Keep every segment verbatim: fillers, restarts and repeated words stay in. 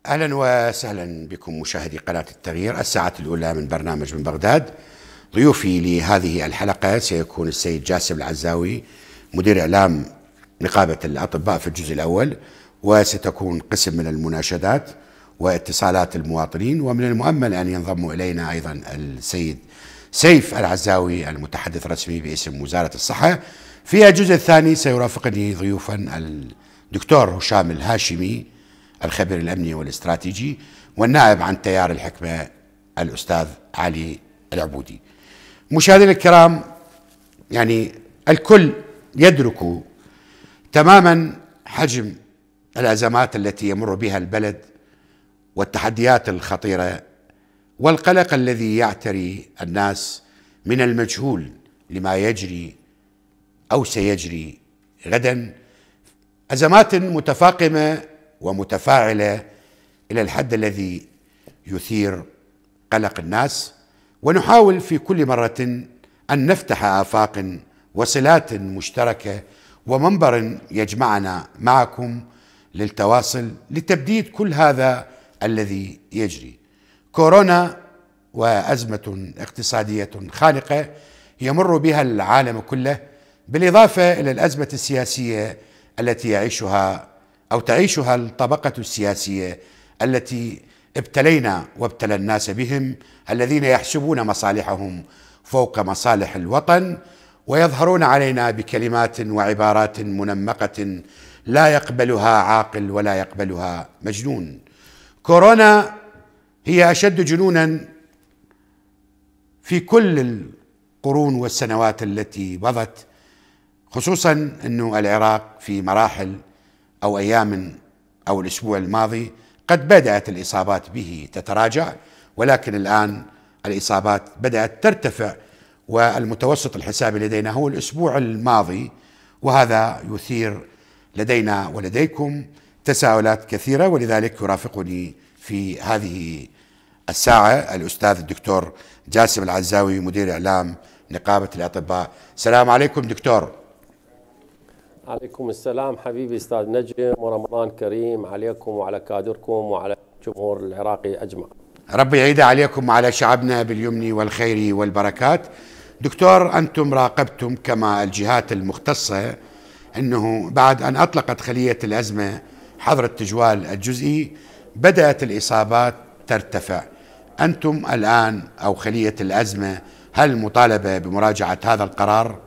أهلا وسهلا بكم مشاهدي قناة التغيير. الساعة الأولى من برنامج من بغداد. ضيوفي لهذه الحلقة سيكون السيد جاسم العزاوي مدير إعلام نقابة الأطباء في الجزء الأول، وستكون قسم من المناشدات واتصالات المواطنين، ومن المؤمل أن ينضم إلينا أيضا السيد سيف العزاوي المتحدث الرسمي باسم وزارة الصحة. في الجزء الثاني سيرافقني ضيوفا الدكتور هشام الهاشمي الخبير الأمني والاستراتيجي، والنائب عن تيار الحكمة الأستاذ علي العبودي. مشاهدينا الكرام، يعني الكل يدرك تماما حجم الأزمات التي يمر بها البلد والتحديات الخطيرة والقلق الذي يعتري الناس من المجهول لما يجري أو سيجري غدا. أزمات متفاقمة ومتفاعلة إلى الحد الذي يثير قلق الناس، ونحاول في كل مرة أن نفتح آفاق وصلات مشتركة ومنبر يجمعنا معكم للتواصل لتبديد كل هذا الذي يجري. كورونا وأزمة اقتصادية خانقة يمر بها العالم كله، بالإضافة إلى الأزمة السياسية التي يعيشها أو تعيشها الطبقة السياسية التي ابتلينا وابتلى الناس بهم، الذين يحسبون مصالحهم فوق مصالح الوطن، ويظهرون علينا بكلمات وعبارات منمقة لا يقبلها عاقل ولا يقبلها مجنون. كورونا هي أشد جنونا في كل القرون والسنوات التي مضت، خصوصا أنه العراق في مراحل أو أيام أو الأسبوع الماضي قد بدأت الإصابات به تتراجع، ولكن الآن الإصابات بدأت ترتفع، والمتوسط الحسابي لدينا هو الأسبوع الماضي، وهذا يثير لدينا ولديكم تساؤلات كثيرة. ولذلك يرافقني في هذه الساعة الأستاذ الدكتور جاسم العزاوي مدير إعلام نقابة الأطباء. السلام عليكم دكتور. عليكم السلام حبيبي أستاذ نجم، ورمضان كريم عليكم وعلى كادركم وعلى الجمهور العراقي أجمع. ربي يعيد عليكم وعلى شعبنا باليمن والخير والبركات. دكتور، أنتم راقبتم كما الجهات المختصة أنه بعد أن أطلقت خلية الأزمة حظر التجوال الجزئي بدأت الإصابات ترتفع. أنتم الآن أو خلية الأزمة هل مطالبة بمراجعة هذا القرار؟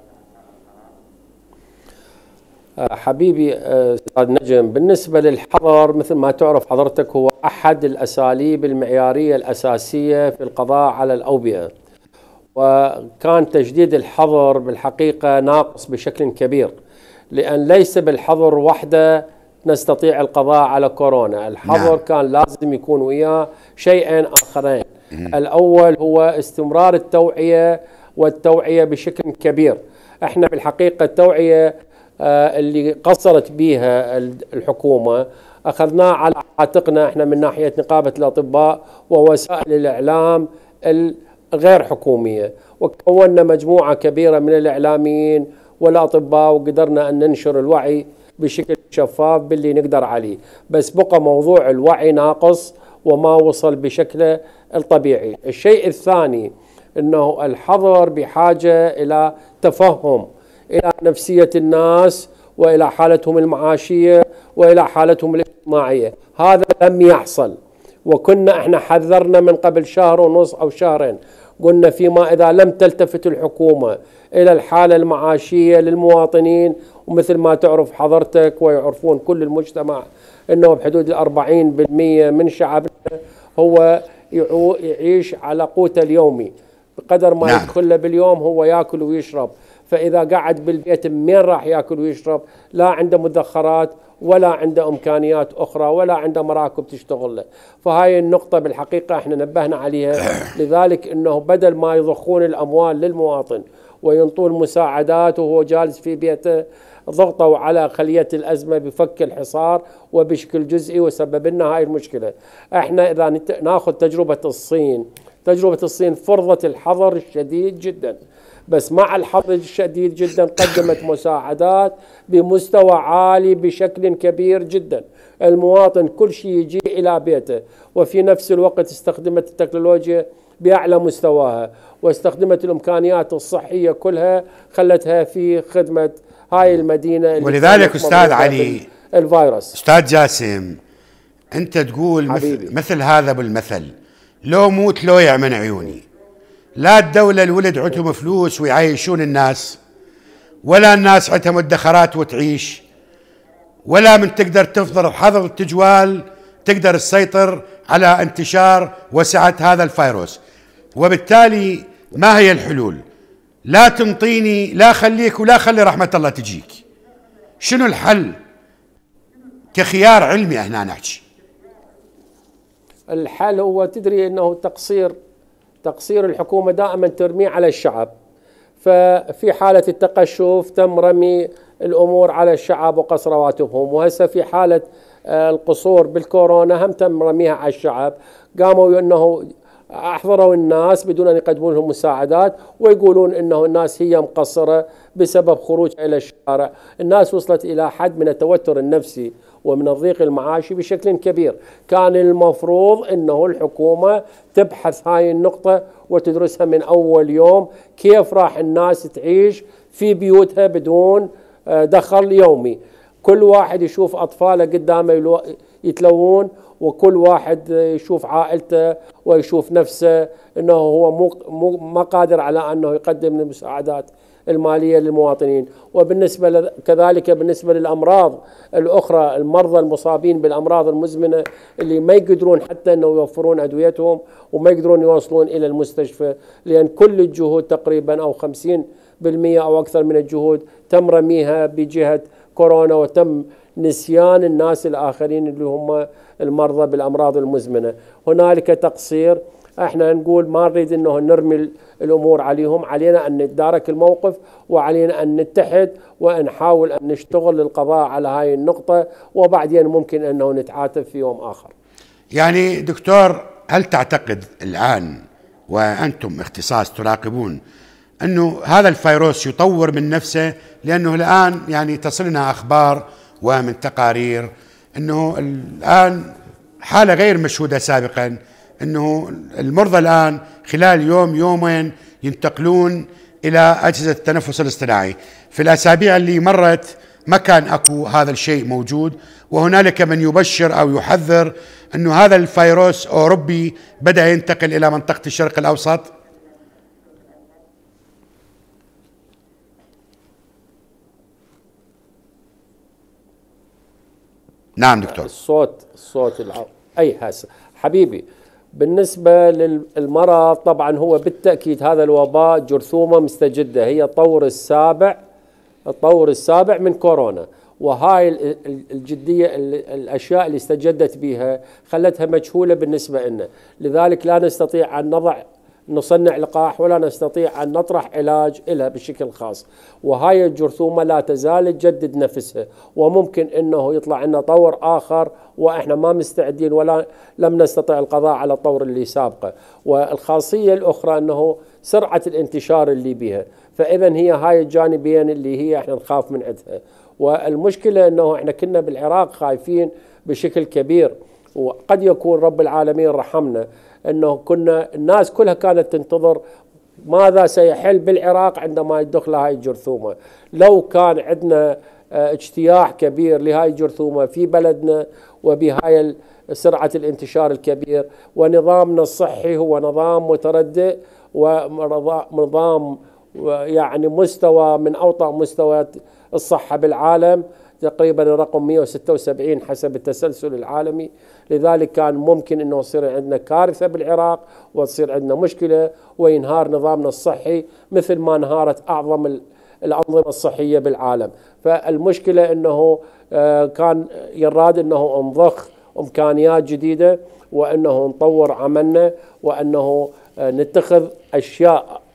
حبيبي أستاذ نجم، بالنسبة للحظر مثل ما تعرف حضرتك هو أحد الأساليب المعيارية الأساسية في القضاء على الأوبئة، وكان تجديد الحظر بالحقيقة ناقص بشكل كبير، لأن ليس بالحظر وحده نستطيع القضاء على كورونا. الحظر نعم. كان لازم يكون وياه شيئين آخرين. مم. الأول هو استمرار التوعية، والتوعية بشكل كبير. احنا بالحقيقة التوعية اللي قصرت بها الحكومة أخذناه على عاتقنا احنا من ناحية نقابة الأطباء ووسائل الإعلام الغير حكومية، وكونا مجموعة كبيرة من الإعلاميين والأطباء، وقدرنا أن ننشر الوعي بشكل شفاف باللي نقدر عليه. بس بقى موضوع الوعي ناقص وما وصل بشكله الطبيعي. الشيء الثاني أنه الحظر بحاجة إلى تفهم إلى نفسية الناس وإلى حالتهم المعاشية وإلى حالتهم الاجتماعية. هذا لم يحصل، وكنا احنا حذرنا من قبل شهر ونص أو شهرين، قلنا فيما إذا لم تلتفت الحكومة إلى الحالة المعاشية للمواطنين، ومثل ما تعرف حضرتك ويعرفون كل المجتمع أنه بحدود الأربعين بالمئة من شعبنا هو يعيش على قوته اليومي، بقدر ما نعم. يدخل له باليوم هو يأكل ويشرب. فإذا قعد بالبيت منين راح يأكل ويشرب؟ لا عنده مدخرات ولا عنده إمكانيات أخرى ولا عنده مراكب تشتغل له. فهاي النقطة بالحقيقة احنا نبهنا عليها، لذلك انه بدل ما يضخون الأموال للمواطن وينطون مساعدات وهو جالس في بيته، ضغطوا على خلية الأزمة بفك الحصار وبشكل جزئي، وسبب لنا هاي المشكلة. احنا إذا ناخذ تجربة الصين، تجربة الصين فرضت الحظر الشديد جدا، بس مع الحظ الشديد جدا قدمت مساعدات بمستوى عالي بشكل كبير جدا. المواطن كل شيء يجي إلى بيته، وفي نفس الوقت استخدمت التكنولوجيا بأعلى مستواها، واستخدمت الإمكانيات الصحية كلها خلتها في خدمة هاي المدينة. ولذلك أستاذ علي الفيروس، أستاذ جاسم، أنت تقول مثل, مثل هذا بالمثل: لو موت لويع من عيوني. لا الدولة الولد عندهم فلوس ويعيشون الناس، ولا الناس عندها مدخرات وتعيش، ولا من تقدر تفضل حظر التجوال تقدر تسيطر على انتشار وسعة هذا الفيروس. وبالتالي ما هي الحلول؟ لا تنطيني، لا خليك ولا خلي رحمة الله تجيك. شنو الحل كخيار علمي هنا نحكي؟ الحل هو تدري انه تقصير تقصير الحكومة دائما ترميه على الشعب. ففي حالة التقشف تم رمي الأمور على الشعب وقص رواتبهم، وهسه في حالة القصور بالكورونا هم تم رميها على الشعب. قاموا أنه أحضروا الناس بدون أن يقدمون لهم مساعدات، ويقولون أنه الناس هي مقصرة بسبب خروج إلى الشارع. الناس وصلت إلى حد من التوتر النفسي ومن الضيق المعاشي بشكل كبير. كان المفروض أنه الحكومة تبحث هاي النقطة وتدرسها من أول يوم، كيف راح الناس تعيش في بيوتها بدون دخل يومي. كل واحد يشوف أطفاله قدامه يتلوون، وكل واحد يشوف عائلته ويشوف نفسه أنه هو مو ما قادر على أنه يقدم المساعدات المالية للمواطنين. وبالنسبة كذلك بالنسبة للأمراض الأخرى، المرضى المصابين بالأمراض المزمنة اللي ما يقدرون حتى أنه يوفرون أدويتهم وما يقدرون يوصلون إلى المستشفى، لأن كل الجهود تقريبا أو خمسين بالمئة أو أكثر من الجهود تم رميها بجهة كورونا، وتم نسيان الناس الآخرين اللي هم المرضى بالأمراض المزمنة. هنالك تقصير. احنا نقول ما نريد انه نرمي الامور عليهم، علينا ان نتدارك الموقف، وعلينا ان نتحد ونحاول ان نشتغل للقضاء على هاي النقطة، وبعدين ممكن انه نتعاتب في يوم اخر. يعني دكتور، هل تعتقد الان وانتم اختصاص تراقبون انه هذا الفيروس يطور من نفسه؟ لانه الان يعني تصلنا اخبار ومن تقارير انه الان حالة غير مشهودة سابقا، انه المرضى الان خلال يوم يومين ينتقلون الى اجهزة التنفس الاصطناعي. في الاسابيع اللي مرت ما كان اكو هذا الشيء موجود، وهنالك من يبشر او يحذر انه هذا الفيروس اوروبي بدأ ينتقل الى منطقة الشرق الاوسط. نعم دكتور. الصوت الصوت العو... اي هسه حبيبي، بالنسبة للمرض طبعا هو بالتأكيد هذا الوباء جرثومة مستجدة، هي الطور السابع الطور السابع من كورونا. وهاي الجدية الأشياء اللي استجدت بها خلتها مجهولة بالنسبة لنا، لذلك لا نستطيع أن نضع نصنع لقاح ولا نستطيع أن نطرح علاج لها بشكل خاص. وهاي الجرثومة لا تزال تجدد نفسها، وممكن أنه يطلع لنا طور آخر وإحنا ما مستعدين ولا لم نستطيع القضاء على الطور اللي سابقه. والخاصية الأخرى أنه سرعة الانتشار اللي بها، فإذا هي هاي الجانبين اللي هي إحنا نخاف من عندها. والمشكلة أنه إحنا كنا بالعراق خايفين بشكل كبير، وقد يكون رب العالمين رحمنا أنه كنا الناس كلها كانت تنتظر ماذا سيحل بالعراق عندما يدخل هاي الجرثومة. لو كان عندنا اجتياح كبير لهاي الجرثومة في بلدنا وبهاي سرعة الانتشار الكبير، ونظامنا الصحي هو نظام متردد ونظام يعني مستوى من أوطى مستويات الصحة بالعالم، تقريبا الرقم مئة وستة وسبعين حسب التسلسل العالمي. لذلك كان ممكن أنه يصير عندنا كارثة بالعراق وتصير عندنا مشكلة وينهار نظامنا الصحي مثل ما انهارت أعظم الأنظمة الصحية بالعالم. فالمشكلة أنه كان يراد أنه نضخ إمكانيات جديدة، وأنه نطور عملنا، وأنه نتخذ أشياء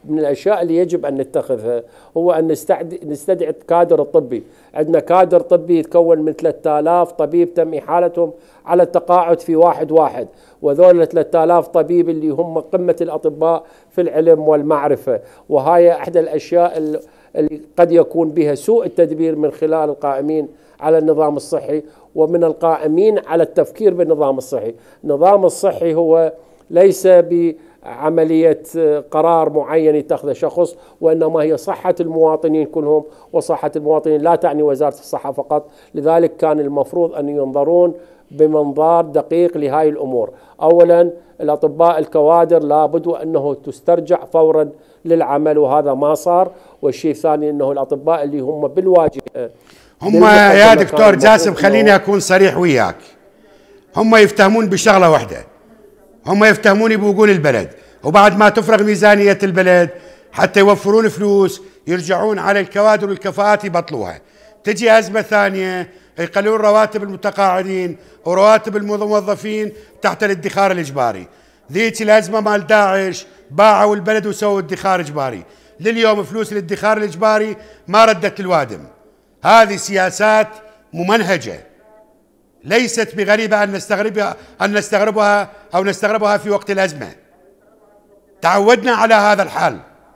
من الأشياء اللي يجب أن نتخذها هو أن نستدعي الكادر الطبي. عندنا كادر طبي يتكون من ثلاثة آلاف طبيب تم إحالتهم على التقاعد في واحد واحد، وذول ثلاثة آلاف طبيب اللي هم قمة الأطباء في العلم والمعرفة. وهاي أحد الأشياء اللي قد يكون بها سوء التدبير من خلال القائمين على النظام الصحي ومن القائمين على التفكير بالنظام الصحي. النظام الصحي هو ليس بعملية قرار معين يتخذه شخص، وإنما هي صحة المواطنين كلهم، وصحة المواطنين لا تعني وزارة الصحة فقط. لذلك كان المفروض أن ينظرون بمنظار دقيق لهذه الأمور. أولا الأطباء الكوادر لابد أنه تسترجع فورا للعمل، وهذا ما صار. والشيء الثاني أنه الأطباء اللي هم بالواجهة هم يا دكتور جاسم خليني أكون صريح وياك، هم يفتهمون بشغلة واحدة، هم يفتهمون بوقول البلد، وبعد ما تفرغ ميزانية البلد حتى يوفرون فلوس يرجعون على الكوادر والكفاءات يبطلوها. تجي أزمة ثانية يقللون رواتب المتقاعدين ورواتب الموظفين تحت الادخار الإجباري. ذيك الأزمة مال داعش باعوا البلد وسووا ادخار إجباري، لليوم فلوس الادخار الإجباري ما ردت الوادم. هذه سياسات ممنهجة ليست بغريبة أن نستغربها أن نستغربها أو نستغربها في وقت الأزمة. تعودنا على هذا الحال.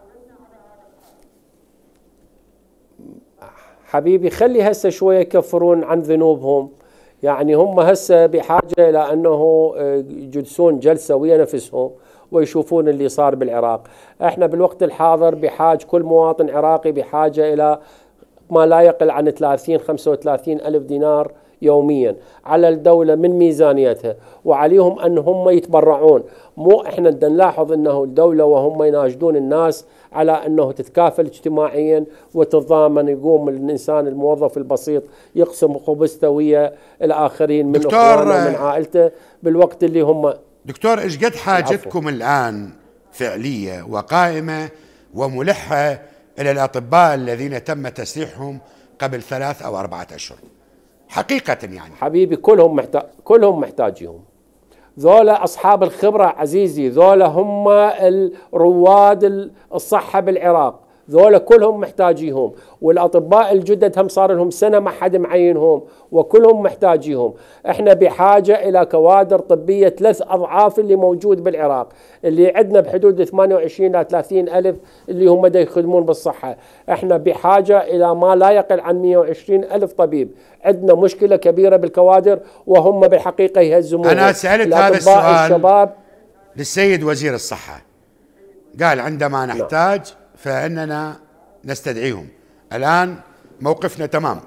حبيبي خلي هسه شوية يكفرون عن ذنوبهم. يعني هم هسه بحاجة إلى أنه يجلسون جلسة ويا نفسهم ويشوفون اللي صار بالعراق. احنا بالوقت الحاضر بحاجة، كل مواطن عراقي بحاجة إلى ما لا يقل عن ثلاثين خمسة وثلاثين ألف دينار يوميا على الدولة من ميزانيتها، وعليهم أن هم يتبرعون. مو إحنا بدنا نلاحظ أنه الدولة وهم يناشدون الناس على أنه تتكافل اجتماعيا وتتضامن، يقوم الإنسان الموظف البسيط يقسم خبزته ويا الآخرين من أخوانه ومن عائلته بالوقت اللي هم. دكتور إيش قد حاجتكم الآن فعلية وقائمة وملحة إلى الأطباء الذين تم تسليحهم قبل ثلاث أو أربعة أشهر حقيقة؟ يعني حبيبي كلهم محتاج، كلهم محتاجيهم. ذولا أصحاب الخبرة عزيزي، ذولا هم الرواد الصحة بالعراق، ذولا كلهم محتاجيهم. والأطباء الجدد هم صار لهم سنة ما حد معينهم وكلهم محتاجيهم. احنا بحاجة إلى كوادر طبية ثلاث أضعاف اللي موجود بالعراق، اللي عندنا بحدود ثمانية وعشرين إلى ثلاثين ألف اللي هم دا يخدمون بالصحة. احنا بحاجة إلى ما لا يقل عن مئة وعشرين ألف طبيب. عندنا مشكلة كبيرة بالكوادر وهم بالحقيقة يهزمون. أنا سألت هذا السؤال الشباب للسيد وزير الصحة، قال عندما نحتاج فإننا نستدعيهم. الآن موقفنا تمام.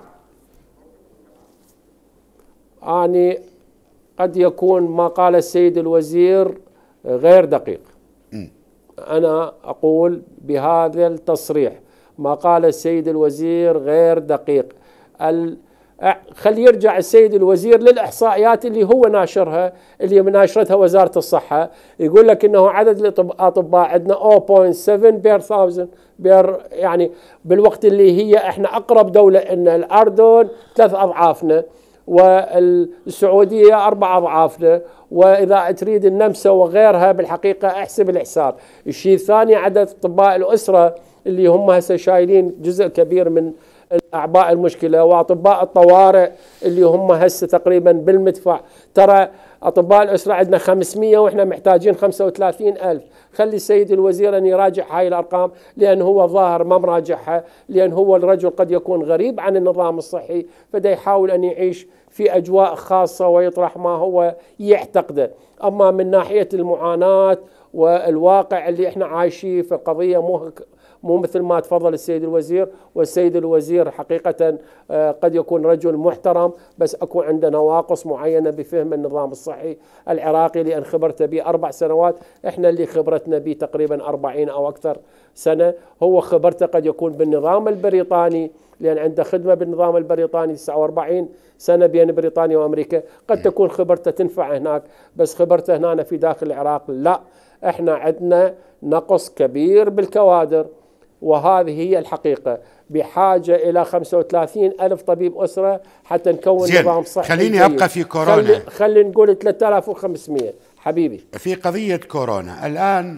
يعني قد يكون ما قال السيد الوزير غير دقيق. م. أنا أقول بهذا التصريح ما قال السيد الوزير غير دقيق. ال... خلي يرجع السيد الوزير للإحصائيات اللي هو ناشرها، اللي ناشرتها وزارة الصحة. يقول لك إنه عدد الأطباء عندنا صفر فاصلة سبعة بير ثاوزن بير، يعني بالوقت اللي هي إحنا أقرب دولة إن الأردن ثلاث أضعافنا والسعودية أربع أضعافنا، وإذا تريد النمسا وغيرها بالحقيقة احسب الحساب. الشيء الثاني عدد أطباء الأسرة اللي هم هسه شايلين جزء كبير من أعباء المشكلة، وأطباء الطوارئ اللي هم هسه تقريبا بالمدفع. ترى أطباء الأسرة عندنا خمسمئة وإحنا محتاجين خمسة وثلاثين ألف. خلي السيد الوزير أن يراجع هاي الأرقام، لأن هو ظاهر ما مراجعها، لأن هو الرجل قد يكون غريب عن النظام الصحي، فدا يحاول أن يعيش في أجواء خاصة ويطرح ما هو يعتقده. أما من ناحية المعاناة والواقع اللي إحنا عايشين في القضية مو مو مثل ما تفضل السيد الوزير. والسيد الوزير حقيقة قد يكون رجل محترم، بس أكون عنده نواقص معينة بفهم النظام الصحي العراقي، لأن خبرته به أربع سنوات، إحنا اللي خبرتنا به تقريبا أربعين أو أكثر سنة. هو خبرته قد يكون بالنظام البريطاني، لأن عنده خدمة بالنظام البريطاني تسعة وأربعين سنة بين بريطانيا وأمريكا. قد تكون خبرته تنفع هناك، بس خبرته هنا في داخل العراق لا. إحنا عندنا نقص كبير بالكوادر، وهذه هي الحقيقة. بحاجة إلى خمسة وثلاثين ألف طبيب أسرة حتى نكون نظام صحي. خليني أبقى في كورونا. خلي, خلي نقول ثلاثة آلاف وخمسمئة حبيبي. في قضية كورونا الآن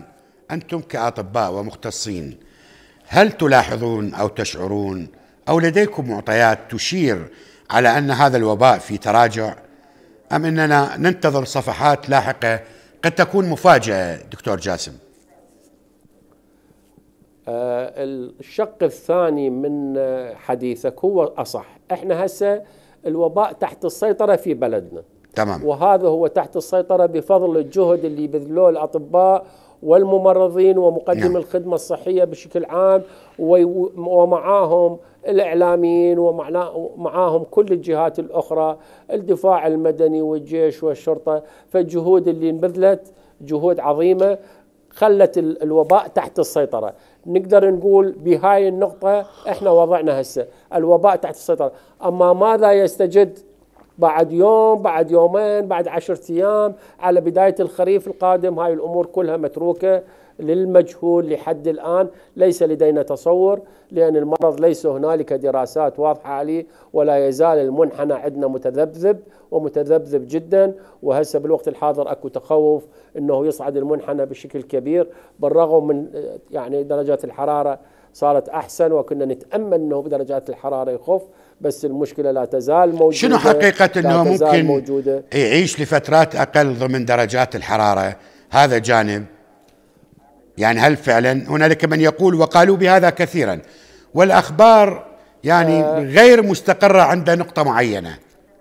أنتم كأطباء ومختصين هل تلاحظون أو تشعرون أو لديكم معطيات تشير على أن هذا الوباء في تراجع، أم أننا ننتظر صفحات لاحقة قد تكون مفاجئة دكتور جاسم؟ آه الشق الثاني من حديثك هو أصح. احنا هسه الوباء تحت السيطرة في بلدنا، تمام، وهذا هو تحت السيطرة بفضل الجهد اللي بذلوه الأطباء والممرضين ومقدم نعم. الخدمة الصحية بشكل عام، ومعاهم الإعلاميين ومعاهم كل الجهات الأخرى، الدفاع المدني والجيش والشرطة. فالجهود اللي انبذلت جهود عظيمة خلت الوباء تحت السيطرة. نقدر نقول بهاي النقطة احنا وضعنا هسه الوباء تحت السيطرة. أما ماذا يستجد بعد يوم، بعد يومين، بعد عشرة أيام، على بداية الخريف القادم، هاي الأمور كلها متروكة للمجهول لحد الآن. ليس لدينا تصور، لأن المرض ليس هنالك دراسات واضحة عليه، ولا يزال المنحنى عندنا متذبذب ومتذبذب جدا. وهسه بالوقت الحاضر أكو تخوف أنه يصعد المنحنى بشكل كبير، بالرغم من يعني درجات الحرارة صارت أحسن، وكنا نتأمل أنه بدرجات الحرارة يخف، بس المشكلة لا تزال موجودة. شنو حقيقة أنه ممكن موجودة. يعيش لفترات أقل ضمن درجات الحرارة؟ هذا جانب. يعني هل فعلا هنالك من يقول، وقالوا بهذا كثيرا، والأخبار يعني آه غير مستقرة عند نقطة معينة؟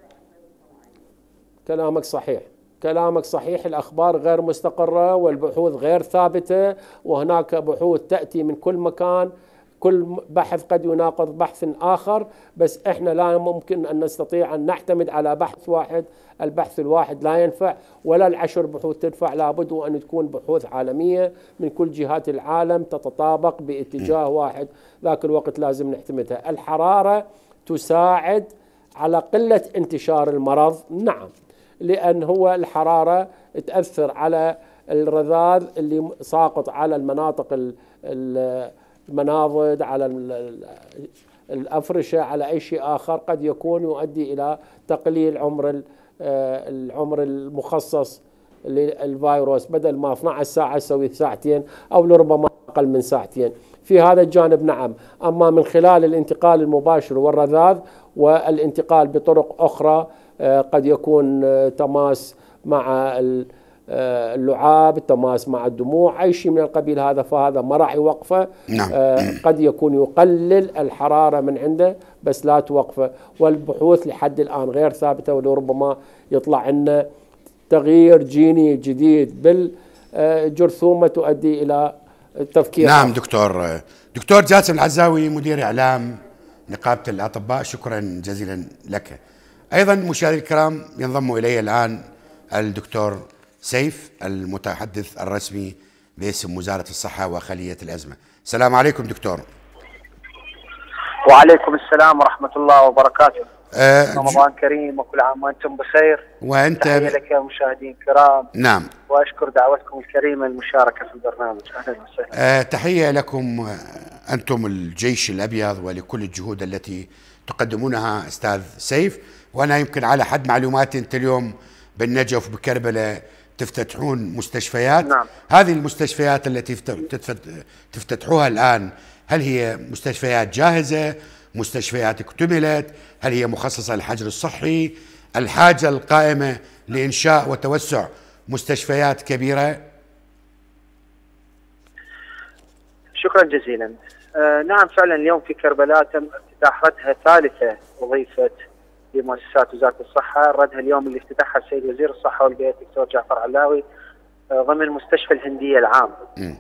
كلامك صحيح، كلامك صحيح. الأخبار غير مستقرة والبحوث غير ثابتة، وهناك بحوث تأتي من كل مكان، كل بحث قد يناقض بحث آخر، بس إحنا لا ممكن أن نستطيع أن نعتمد على بحث واحد. البحث الواحد لا ينفع، ولا العشر بحوث تنفع، لابد أن تكون بحوث عالمية من كل جهات العالم تتطابق باتجاه واحد. ذاك الوقت لازم نعتمدها. الحرارة تساعد على قلة انتشار المرض، نعم، لأن هو الحرارة تأثر على الرذاذ اللي ساقط على المناطق المناضد، على الأفرشة، على أي شيء آخر، قد يكون يؤدي إلى تقليل عمر العمر المخصص للفيروس. بدل ما اثنتي عشرة ساعة يسوي ساعتين، أو لربما أقل من ساعتين. في هذا الجانب نعم. أما من خلال الانتقال المباشر والرذاذ والانتقال بطرق أخرى، قد يكون تماس مع اللعاب، التماس مع الدموع، أي شيء من القبيل هذا، فهذا ما راح يوقفه. نعم. قد يكون يقلل الحرارة من عنده بس لا توقفه. والبحوث لحد الآن غير ثابتة، ولربما يطلع لنا تغيير جيني جديد بالجرثومة تؤدي إلى التفكير. نعم دكتور. دكتور جاسم العزاوي، مدير إعلام نقابة الأطباء، شكرا جزيلا لك. أيضا مشاهدينا الكرام، ينضم إلي الآن الدكتور سيف، المتحدث الرسمي باسم وزارة الصحة وخلية الأزمة. السلام عليكم دكتور. وعليكم السلام ورحمة الله وبركاته. أه رمضان كريم وكل عام وأنتم بخير. وأنت تحية لك يا مشاهدين الكرام. نعم. وأشكر دعوتكم الكريمة للمشاركة في البرنامج. أهلا وسهلا. أه تحية لكم أنتم الجيش الأبيض، ولكل الجهود التي تقدمونها أستاذ سيف. وأنا يمكن على حد معلوماتي أنت اليوم بالنجف وبكربلاء تفتتحون مستشفيات. نعم. هذه المستشفيات التي تفتتحوها الآن، هل هي مستشفيات جاهزة، مستشفيات اكتملت، هل هي مخصصة للحجر الصحي؟ الحاجة القائمة لإنشاء وتوسع مستشفيات كبيرة؟ شكرا جزيلا. آه نعم فعلا اليوم في كربلاء تم افتتاح ردها ثالثة أضيفت لمؤسسات وزارة الصحة. ردها اليوم اللي افتتحها السيد وزير الصحة والبيئة الدكتور جعفر علاوي آه ضمن مستشفى الهندية العام. م.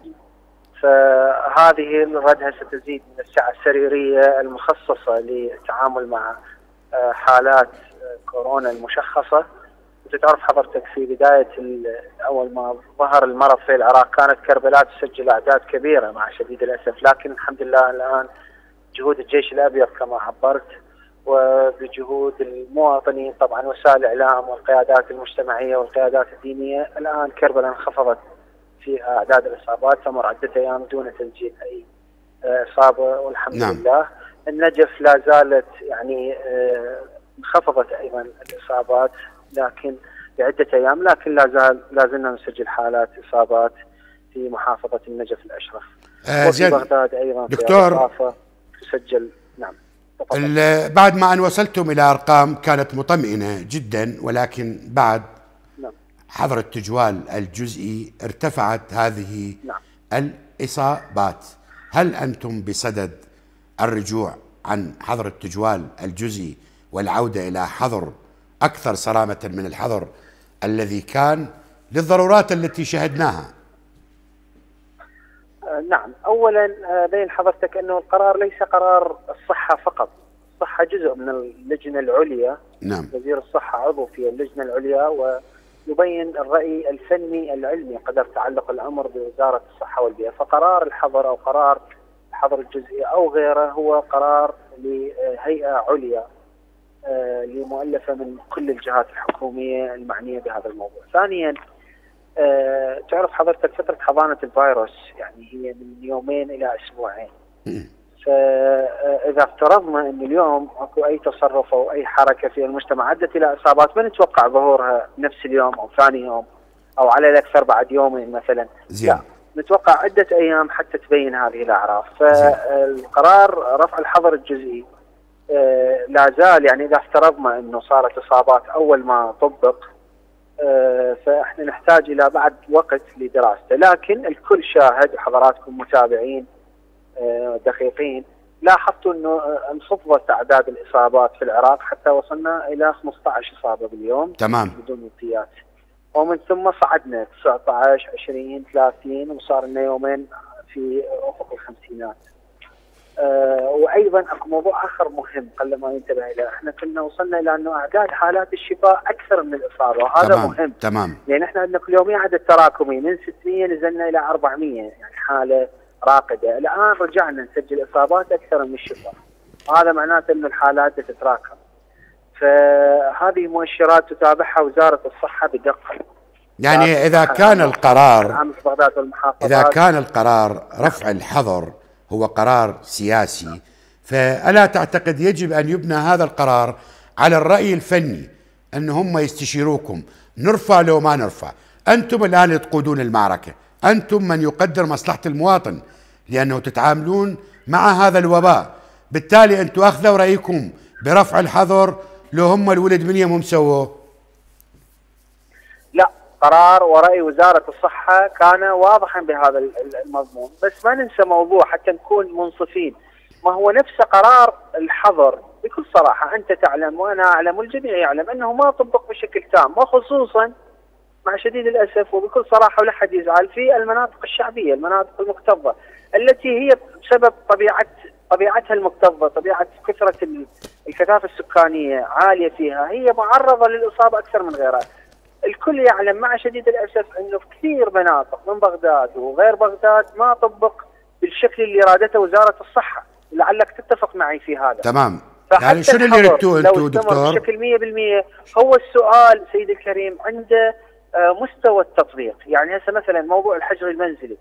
فهذه الردها ستزيد من السعة السريرية المخصصة للتعامل مع آه حالات آه كورونا المشخصة. وتتعرف حضرتك في بداية أول ما ظهر المرض في العراق كانت كربلاء تسجل أعداد كبيرة مع شديد الأسف، لكن الحمد لله الآن جهود الجيش الأبيض كما عبرت، وبجهود المواطنين طبعا، وسائل الإعلام والقيادات المجتمعية والقيادات الدينية، الآن كربلاء انخفضت في أعداد الإصابات، تمر عدة أيام دون تسجيل أي إصابة والحمد نعم. لله. النجف لا زالت يعني انخفضت أيضا الإصابات لكن بعدة أيام، لكن لا زال لا زلنا نسجل حالات إصابات في محافظة النجف الأشرف. آه وفي بغداد أيضا دكتور في تسجل. نعم. بعد ما أن وصلتم إلى أرقام كانت مطمئنة جدا، ولكن بعد نعم. حظر التجوال الجزئي ارتفعت هذه نعم. الإصابات. هل أنتم بصدد الرجوع عن حظر التجوال الجزئي والعودة إلى حظر أكثر صرامة من الحظر الذي كان للضرورات التي شهدناها؟ نعم. أولا بين حضرتك أنه القرار ليس قرار الصحة فقط، الصحة جزء من اللجنة العليا. نعم. وزير الصحة عضو في اللجنة العليا، ويبين الرأي الفني العلمي قدر تعلق الأمر بوزارة الصحة والبيئة. فقرار الحظر أو قرار الحظر الجزئي أو غيره هو قرار لهيئة عليا لمؤلفة من كل الجهات الحكومية المعنية بهذا الموضوع. ثانيا أه تعرف حضرتك فترة حضانة الفيروس يعني هي من يومين إلى أسبوعين. فإذا افترضنا أن اليوم أكو أي تصرف أو أي حركة في المجتمع أدت إلى إصابات، ما نتوقع ظهورها نفس اليوم أو ثاني يوم أو على الأكثر بعد يومين مثلا. زين. نتوقع عدة أيام حتى تبين هذه الأعراف. فالقرار رفع الحظر الجزئي أه لا زال، يعني إذا افترضنا أنه صارت إصابات أول ما طبق أه فإحنا نحتاج إلى بعد وقت لدراسته. لكن الكل شاهد وحضراتكم متابعين أه دقيقين، لاحظتوا أنه انخفضت أعداد الإصابات في العراق حتى وصلنا إلى خمسة عشر إصابة باليوم. تمام. بدون وفيات، ومن ثم صعدنا تسعة عشر عشرين ثلاثين وصار لنا يومين في أفق الخمسينات. أه وايضا اكو موضوع اخر مهم قل ما ينتبه اليه، احنا كنا وصلنا الى انه اعداد حالات الشفاء اكثر من الاصابه، وهذا تمام. مهم. تمام. لان احنا عندنا كل يوميا عدد تراكمي من ستمئة نزلنا الى أربعمئة، يعني حاله راقده. الان رجعنا نسجل اصابات اكثر من الشفاء، وهذا معناته ان الحالات تتراكم. فهذه مؤشرات تتابعها وزاره الصحه بدقه. يعني اذا كان القرار اذا بغداد كان القرار رفع الحظر هو قرار سياسي، فألا تعتقد يجب أن يبنى هذا القرار على الرأي الفني، أن هم يستشيروكم نرفع لو ما نرفع؟ أنتم الآن تقودون المعركة، أنتم من يقدر مصلحة المواطن، لأنه تتعاملون مع هذا الوباء. بالتالي أنتم أخذوا رأيكم برفع الحظر لو هم الولد من يوم سووه. لا، قرار ورأي وزارة الصحة كان واضحا بهذا المضمون. بس ما ننسى موضوع حتى نكون منصفين، ما هو نفس قرار الحظر بكل صراحة أنت تعلم وأنا أعلم والجميع يعلم أنه ما طبق بشكل تام، وخصوصا مع شديد الأسف وبكل صراحة ولا حد يزعل في المناطق الشعبية، المناطق المكتظة التي هي بسبب طبيعة طبيعتها المكتظة، طبيعة كثرة الكثافة السكانية عالية فيها، هي معرضة للإصابة أكثر من غيرها. الكل يعلم مع شديد الأسف أنه في كثير مناطق من بغداد وغير بغداد ما طبق بالشكل اللي رادته وزارة الصحة، لعلك تتفق معي في هذا. تمام. يعني شنو اللي ردتوه انتم دكتور؟ بشكل مئة بالمئة هو السؤال سيدي الكريم عند مستوى التطبيق. يعني هسه مثلا موضوع الحجر المنزلي،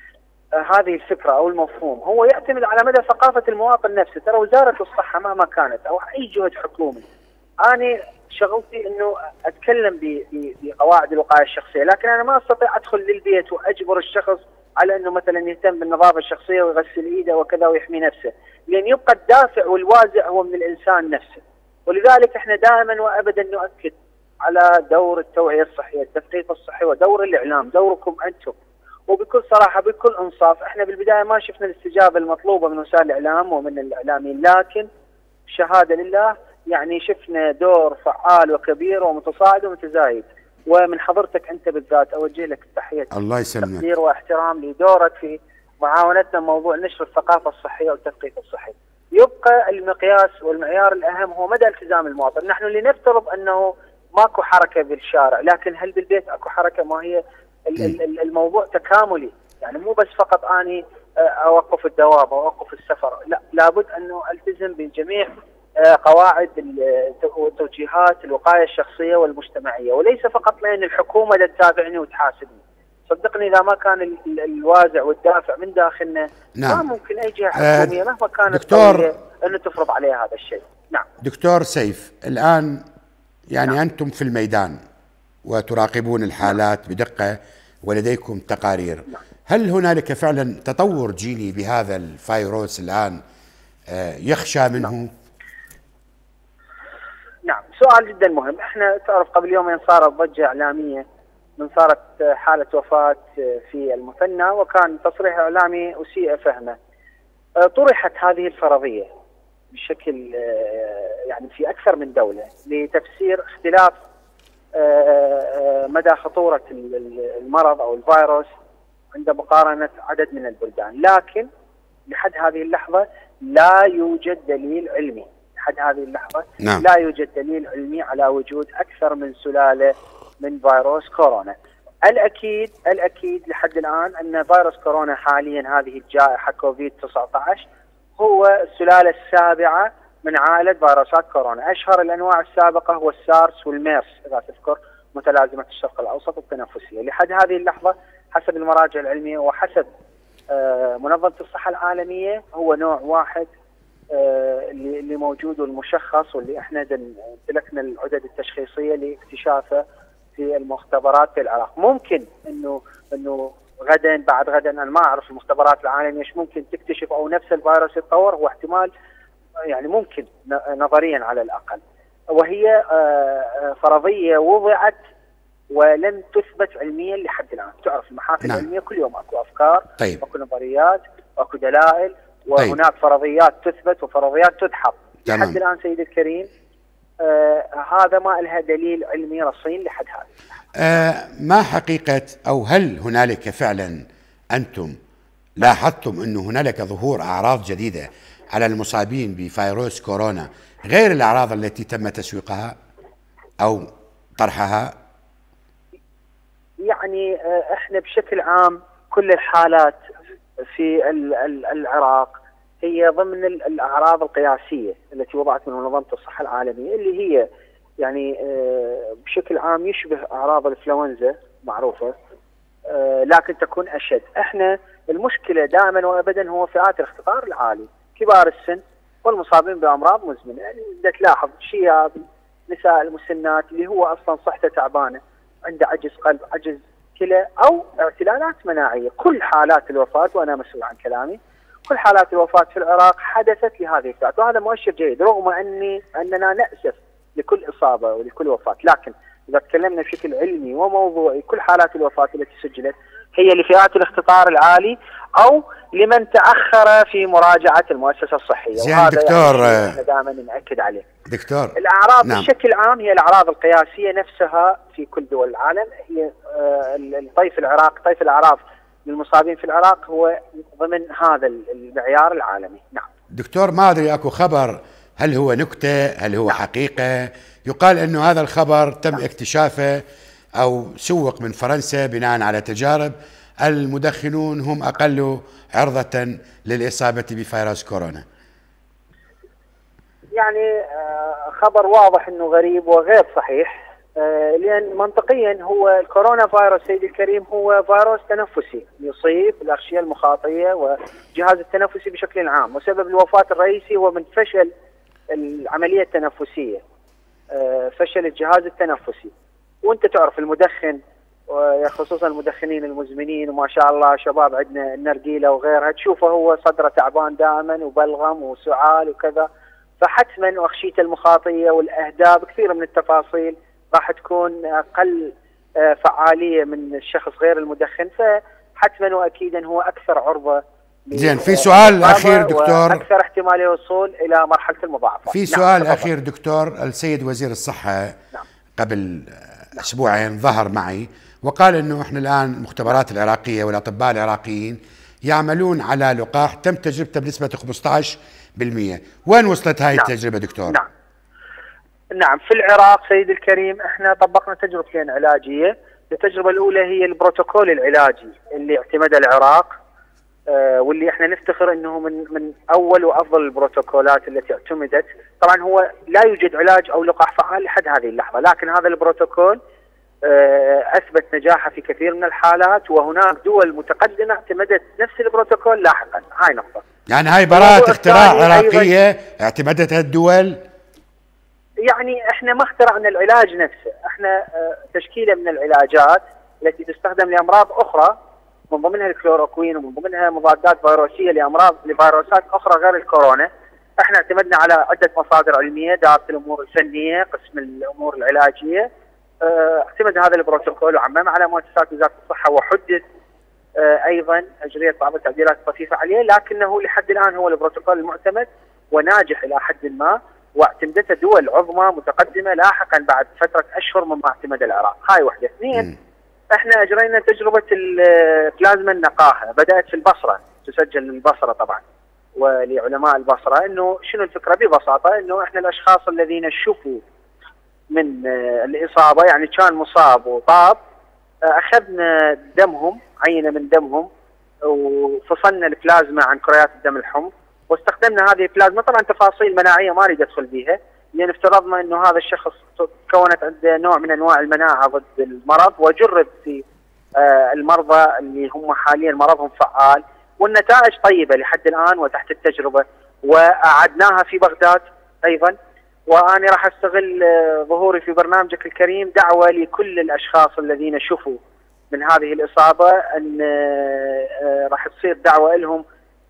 هذه الفكرة أو المفهوم هو يعتمد على مدى ثقافة المواطن نفسه. ترى وزارة الصحة مهما كانت أو أي جهد حكومي، أنا شغلتي انه اتكلم بقواعد الوقايه الشخصيه، لكن انا ما استطيع ادخل للبيت واجبر الشخص على انه مثلا يهتم بالنظافه الشخصيه ويغسل ايده وكذا ويحمي نفسه، لان يبقى الدافع والوازع هو من الانسان نفسه. ولذلك احنا دائما وابدا نؤكد على دور التوعيه الصحيه، التثقيف الصحي، ودور الاعلام، دوركم انتم. وبكل صراحه بكل انصاف احنا بالبدايه ما شفنا الاستجابه المطلوبه من وسائل الاعلام ومن الاعلاميين، لكن شهاده لله يعني شفنا دور فعال وكبير ومتصاعد ومتزايد. ومن حضرتك انت بالذات اوجه لك التحيه، الله يسلمك، تقدير واحترام لدورك في معاونتنا موضوع نشر الثقافه الصحيه والتثقيف الصحي. يبقى المقياس والمعيار الاهم هو مدى التزام المواطن. نحن اللي نفترض انه ماكو حركه بالشارع، لكن هل بالبيت اكو حركه؟ ما هي الموضوع تكاملي، يعني مو بس فقط اني اوقف الدوام او اوقف السفر، لا، لابد انه التزم بجميع قواعد وتوجيهات الوقايه الشخصيه والمجتمعيه، وليس فقط لان الحكومه تتابعني وتحاسبني. صدقني اذا ما كان الوازع والدافع من داخلنا، نعم، ما ممكن اي جهه حكوميه مهما كانت دكتور انه تفرض عليها هذا الشيء. نعم دكتور سيف، الان يعني نعم. انتم في الميدان وتراقبون الحالات نعم. بدقه ولديكم تقارير. نعم. هل هنالك فعلا تطور جيني بهذا الفيروس الآن يخشى منه؟ نعم. نعم، سؤال جدا مهم. احنا تعرف قبل يومين صارت ضجة إعلامية من صارت حالة وفاة في المثنى، وكان تصريح إعلامي أسيء فهمه. طرحت هذه الفرضية بشكل يعني في أكثر من دولة لتفسير اختلاف مدى خطورة المرض أو الفيروس عند مقارنة عدد من البلدان، لكن لحد هذه اللحظة لا يوجد دليل علمي لحد هذه اللحظة نعم. لا يوجد دليل علمي على وجود أكثر من سلالة من فيروس كورونا. الأكيد الأكيد لحد الآن أن فيروس كورونا حاليا هذه الجائحة كوفيد تسعة عشر هو السلالة السابعة من عائلة فيروسات كورونا. أشهر الأنواع السابقة هو السارس والميرس إذا تذكر، متلازمة الشرق الأوسط التنفسية. لحد هذه اللحظة حسب المراجع العلمية وحسب منظمة الصحة العالمية هو نوع واحد اللي موجود والمشخص، واللي احنا امتلكنا العدد التشخيصية لاكتشافه في المختبرات في العراق. ممكن انه انه غدا بعد غدا، انا ما اعرف المختبرات العالمية ايش ممكن تكتشف، او نفس الفيروس يتطور، هو احتمال يعني ممكن نظريا على الاقل، وهي فرضية وضعت ولم تثبت علميا لحد الان. تعرف المحافل نعم. العلميه كل يوم اكو افكار، طيب. اكو نظريات، اكو دلائل، وهناك طيب. فرضيات تثبت وفرضيات تدحض. لحد الان سيدي الكريم آه هذا ما لها دليل علمي رصين لحد هذا. آه ما حقيقه، او هل هنالك فعلا انتم لاحظتم انه هنالك ظهور اعراض جديده على المصابين بفيروس كورونا غير الاعراض التي تم تسويقها او طرحها؟ يعني احنا بشكل عام كل الحالات في العراق هي ضمن الاعراض القياسيه التي وضعت من منظمه الصحه العالميه، اللي هي يعني بشكل عام يشبه اعراض الانفلونزا معروفه، لكن تكون اشد. احنا المشكله دائما وابدا هو فئات الاختطار العالي، كبار السن والمصابين بامراض مزمنه. يعني بدك تلاحظ شياب، نساء المسنات اللي هو اصلا صحته تعبانه، عنده عجز قلب، عجز كلى، او اعتلالات مناعيه. كل حالات الوفاه، وانا مسؤول عن كلامي، كل حالات الوفاه في العراق حدثت لهذه الفئات، وهذا مؤشر جيد، رغم اني اننا ناسف لكل اصابه ولكل وفاه. لكن اذا تكلمنا بشكل علمي وموضوعي كل حالات الوفاه التي سجلت هي لفئات الاختطار العالي او لمن تاخر في مراجعه المؤسسه الصحيه. زين دكتور، يعني دائما ناكد عليه دكتور الاعراض نعم. بشكل عام هي الاعراض القياسيه نفسها في كل دول العالم، هي الطيف العراق، طيف الاعراض للمصابين في العراق هو ضمن هذا المعيار العالمي. نعم دكتور، ما ادري اكو خبر، هل هو نكته، هل هو نعم. حقيقه؟ يقال انه هذا الخبر تم نعم. اكتشافه او سوق من فرنسا بناء على تجارب المدخنون هم اقل عرضه للاصابه بفيروس كورونا. يعني خبر واضح انه غريب وغير صحيح، لان منطقيا هو الكورونا فيروس سيدي الكريم هو فيروس تنفسي يصيب الاغشيه المخاطيه والجهاز التنفسي بشكل عام، وسبب الوفاه الرئيسي هو من فشل العمليه التنفسيه، فشل الجهاز التنفسي. وانت تعرف المدخن خصوصا المدخنين المزمنين، وما شاء الله شباب عندنا النرجيله وغيرها، تشوفه هو صدره تعبان دائما وبلغم وسعال وكذا، فحتما واغشيته المخاطيه والاهداب كثير من التفاصيل راح تكون اقل فعاليه من الشخص غير المدخن، فحتما واكيدا هو اكثر عرضه. زين، في سؤال اخير دكتور، اكثر احتمال الوصول الى مرحله المضاعفه. في سؤال نعم. اخير دكتور، السيد وزير الصحه نعم. قبل اسبوعين ظهر معي وقال انه احنا الان المختبرات العراقيه والاطباء العراقيين يعملون على لقاح تم تجربته بنسبه خمسة عشر بالمئة. وين وصلت هاي نعم. التجربه دكتور؟ نعم نعم في العراق سيدي الكريم احنا طبقنا تجربتين علاجيه. التجربه الاولى هي البروتوكول العلاجي اللي اعتمده العراق، آه واللي احنا نفتخر انه من من اول وافضل البروتوكولات التي اعتمدت. طبعا هو لا يوجد علاج او لقاح فعال لحد هذه اللحظه، لكن هذا البروتوكول آه اثبت نجاحه في كثير من الحالات، وهناك دول متقدمه اعتمدت نفس البروتوكول لاحقا. هاي نقطه. يعني هاي براءة اختراع عراقيه اعتمدتها الدول؟ يعني احنا ما اخترعنا العلاج نفسه، احنا اه تشكيله من العلاجات التي تستخدم لامراض اخرى من ضمنها الكلوروكوين ومن ضمنها مضادات فيروسيه لامراض لفيروسات اخرى غير الكورونا. احنا اعتمدنا على عده مصادر علميه، دائره الامور الفنيه، قسم الامور العلاجيه، اعتمد هذا البروتوكول وعمم على مؤسسات وزاره الصحه وحدد ايضا اجريت بعض التعديلات الطفيفه عليه، لكنه لحد الان هو البروتوكول المعتمد وناجح الى حد ما، واعتمدته دول عظمى متقدمه لاحقا بعد فتره اشهر مما اعتمد العراق. هاي وحده. اثنين، احنا اجرينا تجربه البلازما النقاهه، بدات في البصره، تسجل من البصره طبعا ولعلماء البصره. انه شنو الفكره ببساطه؟ انه احنا الاشخاص الذين شفوا من الاصابه، يعني كان مصاب وطاب، اخذنا دمهم، عينه من دمهم، وفصلنا البلازما عن كريات الدم الحمض، واستخدمنا هذه البلازما. طبعا تفاصيل مناعيه ما اريد ادخل بيها، لان افترضنا انه هذا الشخص تكونت عنده نوع من انواع المناعه ضد المرض، وجرب في المرضى اللي هم حاليا مرضهم فعال، والنتائج طيبه لحد الان وتحت التجربه، واعدناها في بغداد ايضا. وانا راح استغل ظهوري في برنامجك الكريم دعوه لكل الاشخاص الذين شفوا من هذه الاصابه، ان راح تصير دعوه لهم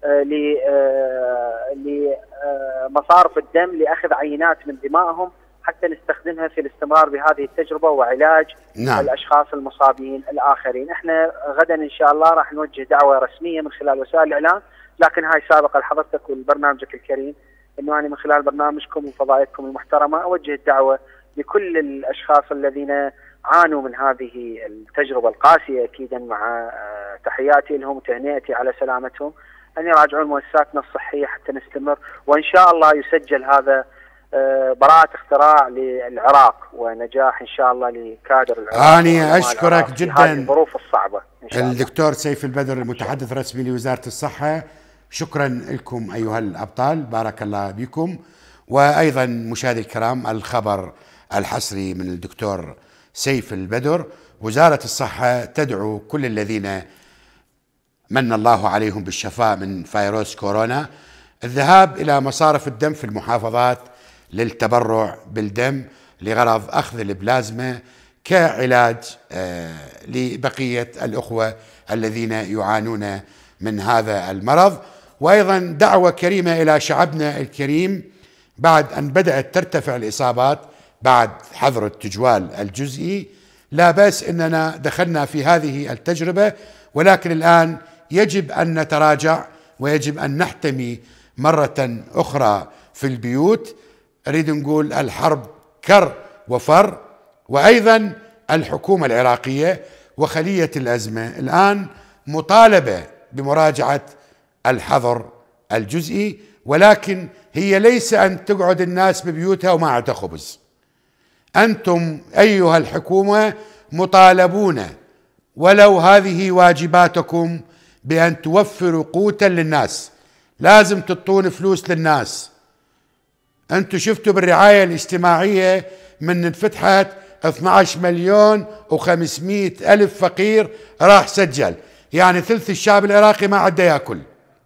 لمصارف الدم لاخذ عينات من دمائهم حتى نستخدمها في الاستمرار بهذه التجربه وعلاج نعم. الاشخاص المصابين الاخرين. احنا غدا ان شاء الله راح نوجه دعوه رسميه من خلال وسائل الاعلام، لكن هاي سابقه لحضرتك ولبرنامجك الكريم، انه انا من خلال برنامجكم وفضائيتكم المحترمه اوجه الدعوه لكل الاشخاص الذين عانوا من هذه التجربه القاسيه، اكيدا مع تحياتي لهم وتهنئتي على سلامتهم، ان يراجعون مؤسساتنا الصحيه حتى نستمر، وان شاء الله يسجل هذا براءة اختراع للعراق ونجاح ان شاء الله لكادر العراق. أنا أشكرك جدا في هذه الظروف الصعبة إن شاء الله. الدكتور سيف البدر، المتحدث الرسمي لوزارة الصحة، شكرا لكم أيها الأبطال، بارك الله بكم. وأيضا مشاهدي الكرام، الخبر الحصري من الدكتور سيف البدر: وزارة الصحة تدعو كل الذين من الله عليهم بالشفاء من فيروس كورونا الذهاب إلى مصارف الدم في المحافظات للتبرع بالدم لغرض أخذ البلازما كعلاج لبقية الأخوة الذين يعانون من هذا المرض. وأيضا دعوة كريمة إلى شعبنا الكريم، بعد أن بدأت ترتفع الإصابات بعد حظر التجوال الجزئي، لا بأس أننا دخلنا في هذه التجربة، ولكن الآن يجب أن نتراجع ويجب أن نحتمي مرة أخرى في البيوت. أريد نقول الحرب كر وفر. وأيضا الحكومة العراقية وخلية الأزمة الآن مطالبة بمراجعة الحظر الجزئي، ولكن هي ليس أن تقعد الناس ببيوتها وما عندها خبز. أنتم أيها الحكومة مطالبون، ولو هذه واجباتكم، بأن توفروا قوتا للناس. لازم تعطون فلوس للناس. أنتم شفتوا بالرعاية الاجتماعية من انفتحت اثنعش مليون وخمسمئة ألف فقير راح سجل، يعني ثلث الشعب العراقي ما عده ياكل.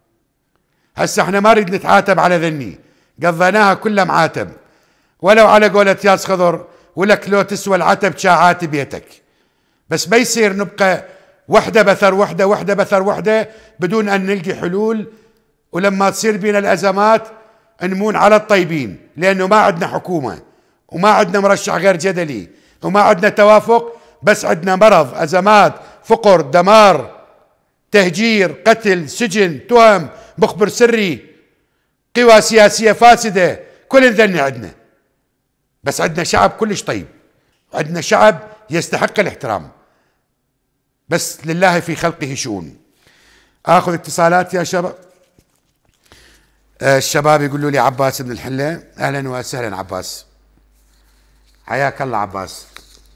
هسه احنا ما نريد نتعاتب على ذني، قضيناها كلها معاتب، ولو على قولة ياس خضر ولك لو تسوى العتب شاعات بيتك. بس ما يصير نبقى وحدة بثر وحدة وحدة بثر وحدة بدون أن نلقي حلول، ولما تصير بينا الأزمات نمون على الطيبين، لأنه ما عندنا حكومة وما عندنا مرشح غير جدلي وما عندنا توافق، بس عندنا مرض، أزمات، فقر، دمار، تهجير، قتل، سجن، تهم، مخبر سري، قوى سياسية فاسدة، كل ذني عندنا. بس عندنا شعب كلش طيب، عندنا شعب يستحق الاحترام، بس لله في خلقه شؤون. آخذ اتصالات يا شباب. الشباب يقولوا لي عباس بن الحلة. أهلا وسهلا عباس، حياك الله عباس.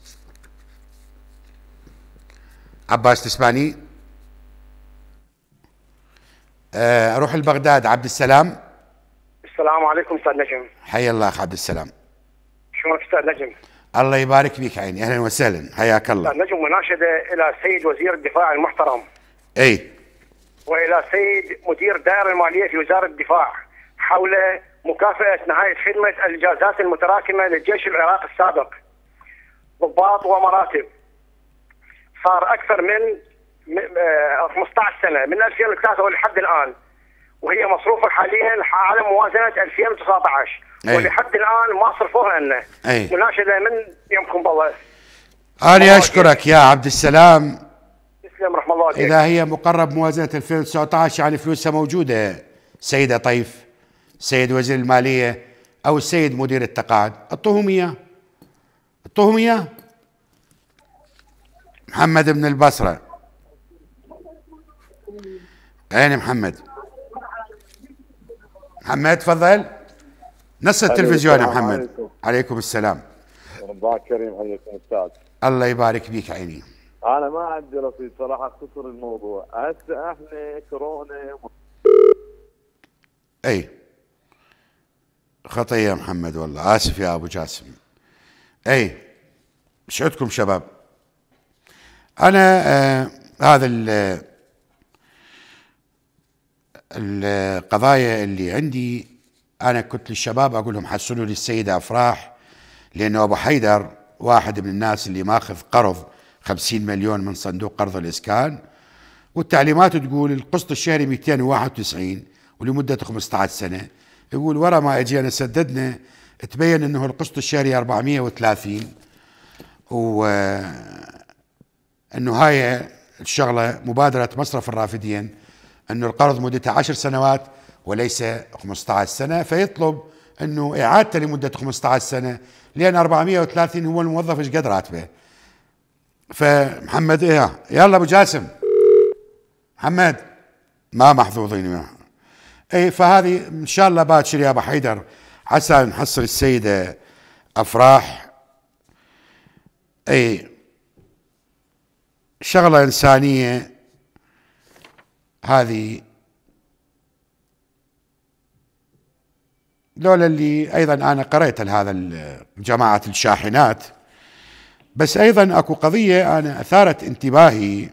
عباس تسمعني؟ أروح لبغداد. عبد السلام. السلام عليكم أستاذ نجم. حيا الله أخ عبد السلام. شلونك أستاذ نجم؟ الله يبارك فيك عيني، أهلا وسهلا، حياك الله. أستاذ نجم، مناشدة إلى السيد وزير الدفاع المحترم، أي، وإلى السيد مدير الدائرة المالية في وزارة الدفاع حول مكافأة نهاية خدمة الإجازات المتراكمة للجيش العراقي السابق، ضباط ومراتب. صار أكثر من خمسة عشر سنه من ألفين وثلاثة ولحد الان، وهي مصروفه حاليا على موازنه ألفين وتسعة عشر أي. ولحد الان ما صرفوها لنا. مناشده من يمكن بالله. انا اشكرك يا عبد السلام. تسلم رحم الله عليك. اذا هي مقرب موازنه ألفين وتسعة عشر يعني فلوسها موجوده، سيده طيف، السيد وزير الماليه او السيد مدير التقاعد، اعطوهم اياه. اعطوهم اياه. محمد من البصره. اين محمد؟ محمد تفضل. نص التلفزيون يا محمد. عليكم. عليكم السلام. رمضان كريم عليكم استاذ. الله يبارك بيك عيني. انا ما عندي رصيد صراحه، اختصر الموضوع. هسه احنا كورونا اي خطيه يا محمد، والله اسف يا ابو جاسم. اي ايش عندكم شباب؟ انا آه هذا القضايا اللي عندي، انا كنت للشباب اقول لهم حسنوا لي السيده افراح، لانه ابو حيدر واحد من الناس اللي ماخذ قرض خمسين مليون من صندوق قرض الاسكان، والتعليمات تقول القسط الشهري مئتين وواحد وتسعين ولمده خمسة عشر سنه. يقول ورا ما اجينا سددنا تبين انه القسط الشهري أربعمئة وثلاثين، و انه هاي الشغله مبادره مصرف الرافدين انه القرض مدته عشر سنوات وليس خمسة عشر سنه، فيطلب انه اعادته لمده خمسة عشر سنه، لان أربعمئة وثلاثين هو الموظف ايش قد راتبه. فمحمد ايه يلا ابو جاسم. محمد ما محظوظين. اي فهذه ان شاء الله باكر يا ابو حيدر عسى نحصل السيده افراح. اي شغله انسانيه هذه، لولا اللي ايضا انا قريت هذا جماعه الشاحنات. بس ايضا اكو قضيه انا اثارت انتباهي،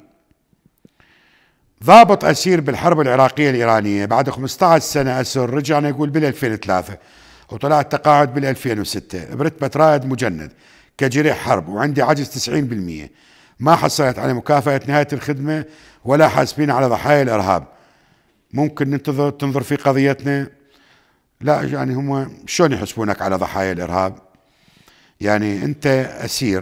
ضابط اسير بالحرب العراقيه الايرانيه بعد خمسة عشر سنه اسر، رجعنا يقول بال ألفين وثلاثة وطلع التقاعد بال ألفين وستة برتبه رائد مجند كجريح حرب، وعندي عجز تسعين بالمئة، ما حصلت على مكافاه نهايه الخدمه ولا حاسبين على ضحايا الارهاب. ممكن ننتظر تنظر في قضيتنا؟ لا يعني هم شلون يحسبونك على ضحايا الارهاب؟ يعني انت اسير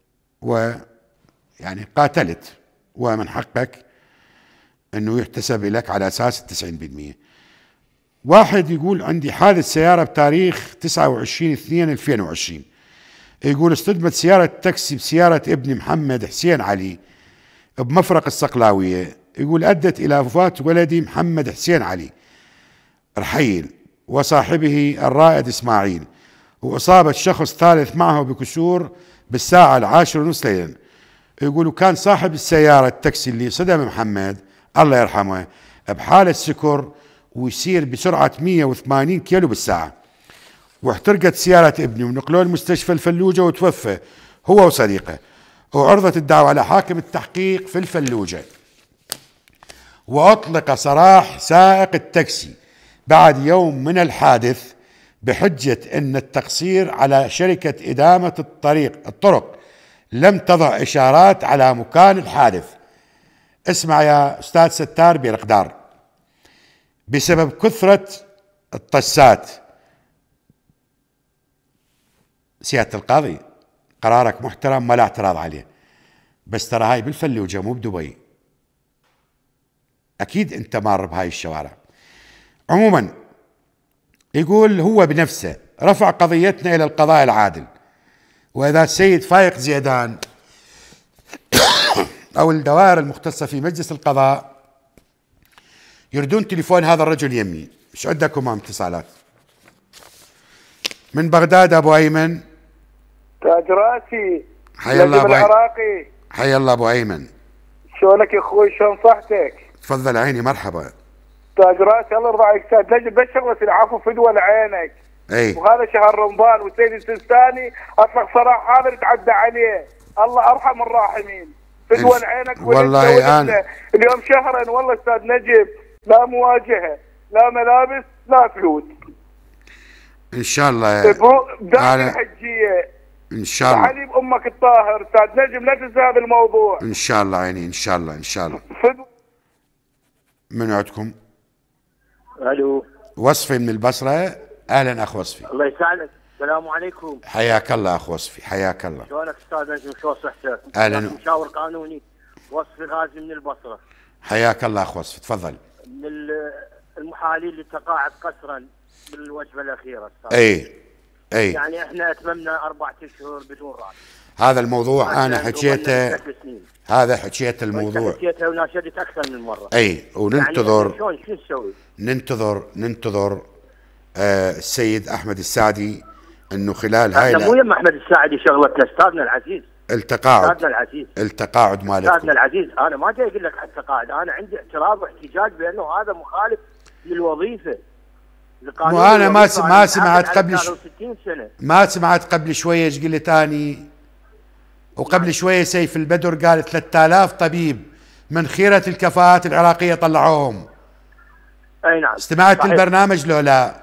ويعني قاتلت، ومن حقك انه يحتسب لك على اساس التسعين بالمئة. واحد يقول عندي حادث سيارة بتاريخ تسعة وعشرين اثنين ألفين وعشرين، يقول اصطدمت سيارة تاكسي بسيارة ابني محمد حسين علي بمفرق الصقلاوية، يقول أدت إلى وفاة ولدي محمد حسين علي رحيل وصاحبه الرائد إسماعيل، وأصابت شخص ثالث معه بكسور بالساعة العاشرة ونص ليلا. يقولوا كان صاحب السيارة التاكسي اللي صدم محمد الله يرحمه بحالة سكر ويسير بسرعة مئة وثمانين كيلو بالساعة، واحترقت سيارة ابني ونقلوه المستشفى الفلوجة وتوفى هو وصديقه، وعرضت الدعوة على حاكم التحقيق في الفلوجة، وأطلق سراح سائق التاكسي بعد يوم من الحادث بحجة أن التقصير على شركة إدامة الطريق الطرق لم تضع إشارات على مكان الحادث. اسمع يا أستاذ ستار بيرقدار، بسبب كثرة الطسات. سيادة القاضي قرارك محترم ما لا اعتراض عليه، بس ترى هاي بالفلوجة مو بدبي، أكيد أنت مار بهاي الشوارع. عموما يقول هو بنفسه رفع قضيتنا إلى القضاء العادل، وإذا السيد فايق زيدان أو الدوائر المختصة في مجلس القضاء يردون تليفون هذا الرجل يمي. ايش عندكم اتصالات؟ من بغداد أبو أيمن. تاج راسي. حيا الله أبو العراقي. حيا الله أبو أيمن. شلونك يا أخوي؟ شلون صحتك؟ تفضل عيني مرحبا. تاج راسي الله يرضى عليك استاذ نجم، بس شغله العفو فدوه لعينك. اي وهذا شهر رمضان والسيد السيستاني اطلق سراح حاضر تعدى عليه، الله ارحم الراحمين. فدوه لعينك. والله انا اليوم شهرا والله استاذ نجم، لا مواجهه لا ملابس لا فلوس. ان شاء الله بداية الحجيه ان شاء الله. تعالي بامك كلامك الطاهر استاذ نجم، لا تنسى هذا الموضوع. ان شاء الله عيني، ان شاء الله ان شاء الله. من عندكم؟ الو، وصفي من البصره. اهلا اخ وصفي. الله يسعدك. السلام عليكم. حياك الله اخ وصفي، حياك الله. شلونك استاذ نجم؟ شلون صحتك؟ اهلا. مشاور قانوني وصفي غازي من البصره. حياك الله اخ وصفي، تفضل. من المحالين للتقاعد قسرا بالوجبه الاخيره استاذ. اي اي يعني احنا اتممنا اربعة اشهر بدون راتب. هذا الموضوع انا حكيته، هذا حكيت الموضوع، حكيته وناشدت اكثر من مره. اي وننتظر. يعني شلون شو نسوي؟ ننتظر ننتظر آه السيد احمد السعدي انه خلال هاي احنا مو يم احمد السعدي شغلتنا استاذنا العزيز. التقاعد استاذنا العزيز التقاعد مالتكم استاذنا العزيز، انا ما جاي اقول لك على التقاعد، انا عندي اعتراض واحتجاج بانه هذا مخالف للوظيفه. مو انا ما ما سمعت قبل ش... ما سمعت قبل شويه ايش قلت اني، وقبل شويه سيف البدر قال ثلاثة آلاف طبيب من خيره الكفاءات العراقيه طلعوهم. اي نعم. استمعت صحيح. البرنامج لو لا؟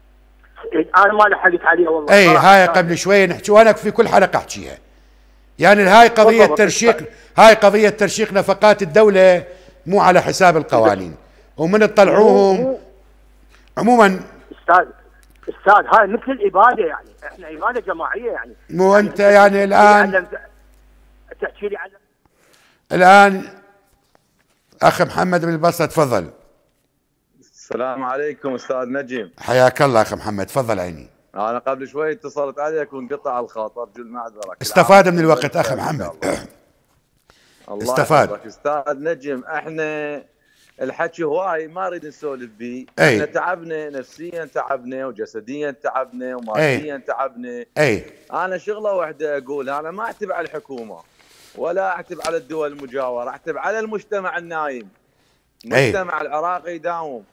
انا ما لحقت عليه والله. اي هاي قبل شويه نحكي، وانا في كل حلقه احكيها. يعني هاي قضيه ترشيق، هاي قضيه ترشيق نفقات الدوله مو على حساب القوانين، ومن تطلعوهم عموما. استاذ استاذ هاي مثل الاباده، يعني احنا عباده جماعيه يعني. مو انت يعني الان تحكي لي عن الان اخ محمد من البصره، تفضل. السلام عليكم استاذ نجم. حياك الله اخ محمد، تفضل عيني. انا قبل شوي اتصلت عليك وانقطع الخط، ارجو المعذره. استفاد من الوقت اخ محمد. الله استفاد. استاذ نجم، احنا الحكي هواي ما اريد نسولف بيه، احنا احنا تعبنا نفسيا، تعبنا وجسديا، تعبنا وماديا، تعبنا. اي انا شغله واحده اقول، انا ما اعتب على الحكومه ولا اعتب على الدول المجاوره، اعتب على المجتمع النايم. المجتمع أي. العراقي داوم.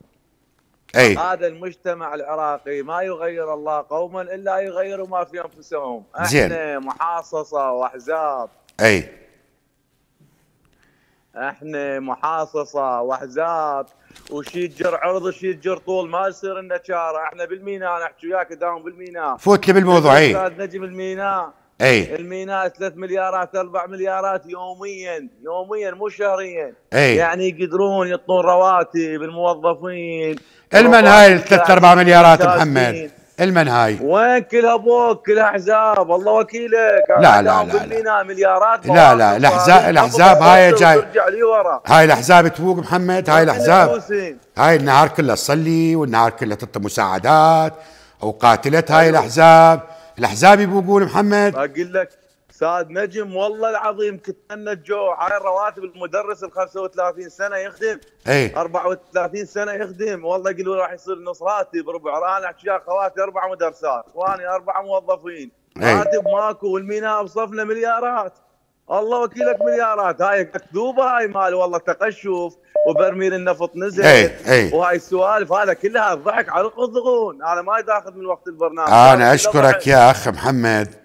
أي. هذا المجتمع العراقي ما يغير الله قوما الا يغيروا ما في انفسهم. احنا زين. محاصصه واحزاب. اي احنا محاصصه واحزاب، وشي تجر عرض وشي تجر طول، ما يصير لنا شارع. احنا بالميناء، انا احكي وياك داوم بالميناء. فوت لي بالموضوع. اي استاذ نجم، الميناء اي الميناء ثلاث مليارات اربع مليارات يوميا، يوميا مو شهريا. اي يعني يقدرون يعطون رواتب الموظفين. المن هاي ثلاث اربع مليارات محمد؟ المن هاي؟ وين كلها بوك، كلها احزاب، الله وكيلك. لا لا لا لا مليارات. لا لا الاحزاب الاحزاب هاي جاي، هاي الاحزاب تفوق محمد. هاي الاحزاب هاي النهار كله تصلي والنهار كله تعطي مساعدات وقاتلت. هاي الاحزاب الاحزاب يبوقون محمد. اقول لك استاذ نجم والله العظيم كتمنى الجوع. هاي الرواتب المدرس ال خمسة وثلاثين سنه يخدم، اي أربعة وثلاثين سنه يخدم، والله يقولوا راح يصير نص راتب ربع. انا احكي يا خواتي اربع مدرسات، اخواني اربع موظفين، راتب ماكو، والميناء بصفنا مليارات. الله وكيلك مليارات. هاي مكذوبه، هاي مال والله تقشف، وبرميل النفط نزل. اي اي وهاي السوالف هذا كلها الضحك على الضغون. انا ما ياخذ من وقت البرنامج. انا اشكرك يا اخ محمد.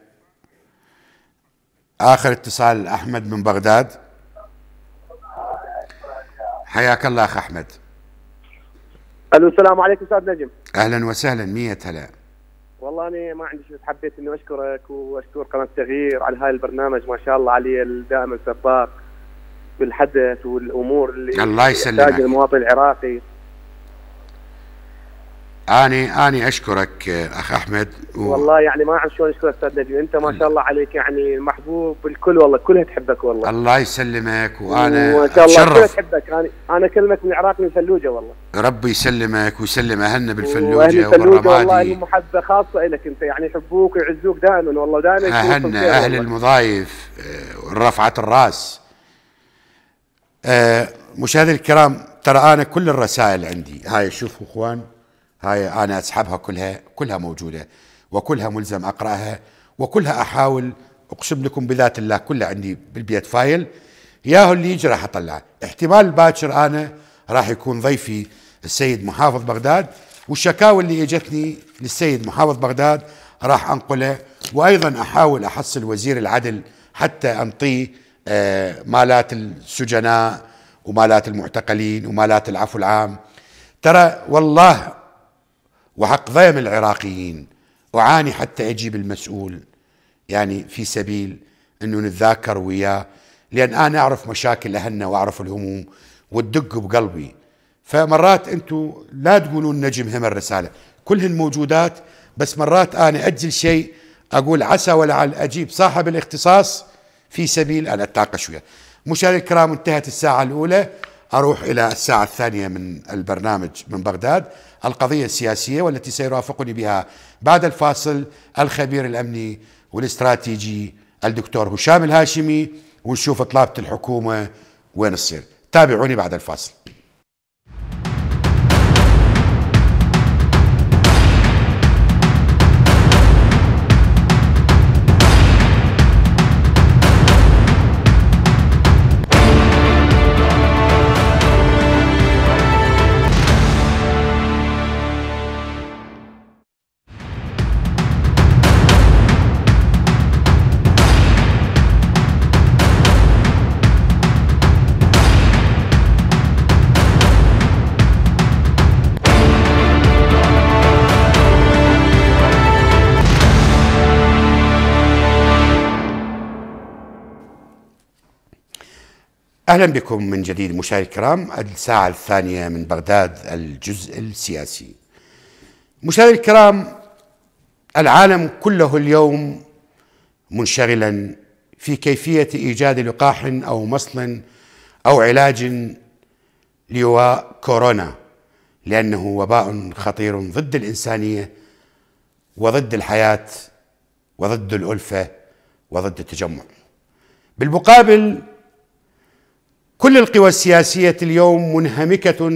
آخر اتصال أحمد من بغداد. حياك الله أخ أحمد. ألو السلام عليكم أستاذ نجم. أهلا وسهلا، مية هلا. والله أنا ما عندي شيء، حبيت إني أشكرك وأشكر قناة التغيير على هاي البرنامج، ما شاء الله عليه الدائم السباق بالحدث والأمور اللي الله يسلمك المواطن العراقي. اني اني اشكرك اخ احمد و... والله يعني ما اعرف شلون اشكرك استاذ نجم، انت ما شاء الله عليك يعني محبوب بالكل، والله كلها تحبك والله. الله يسلمك، وانا ما شاء الله كلها تحبك. انا انا كلمك من العراق من فلوجه والله. ربي يسلمك ويسلم اهلنا بالفلوجه والرمادي. والله لهم محبه خاصه لك انت، يعني يحبوك ويعزوك دائما والله. دائما اهلنا اهل المضايف رفعه الراس. أه مشاهدينا الكرام، ترى انا كل الرسائل عندي هاي، شوفوا اخوان، هاي أنا أسحبها كلها، كلها موجودة وكلها ملزم أقرأها وكلها أحاول، أقسم لكم بذات الله كلها عندي بالبيت فايل، ياهو اللي يجي راح أطلع. احتمال باكر أنا راح يكون ضيفي السيد محافظ بغداد، والشكاوى اللي اجتني للسيد محافظ بغداد راح أنقله، وأيضا أحاول أحصل وزير العدل حتى أنطيه آه مالات السجناء ومالات المعتقلين ومالات العفو العام. ترى والله وحق ضيم العراقيين أعاني حتى أجيب المسؤول يعني في سبيل أنه نتذاكر وياه، لأن أنا أعرف مشاكل أهلنا وأعرف الهموم وتدق بقلبي. فمرات أنتم لا تقولون نجم هم الرسالة، كلهن موجودات، بس مرات أنا أجل شيء أقول عسى ولعل أجيب صاحب الاختصاص في سبيل أن أتناقش وياه. مشاهدينا الكرام، انتهت الساعة الأولى، أروح إلى الساعة الثانية من البرنامج من بغداد، القضية السياسية، والتي سيرافقني بها بعد الفاصل الخبير الأمني والاستراتيجي الدكتور هشام الهاشمي، ونشوف طلابة الحكومة وين تصير. تابعوني بعد الفاصل. أهلا بكم من جديد مشاهدينا الكرام، الساعة الثانية من بغداد، الجزء السياسي. مشاهدينا الكرام، العالم كله اليوم منشغلا في كيفية إيجاد لقاح أو مصل أو علاج لوباء كورونا، لأنه وباء خطير ضد الإنسانية وضد الحياة وضد الألفة وضد التجمع. بالمقابل كل القوى السياسية اليوم منهمكة،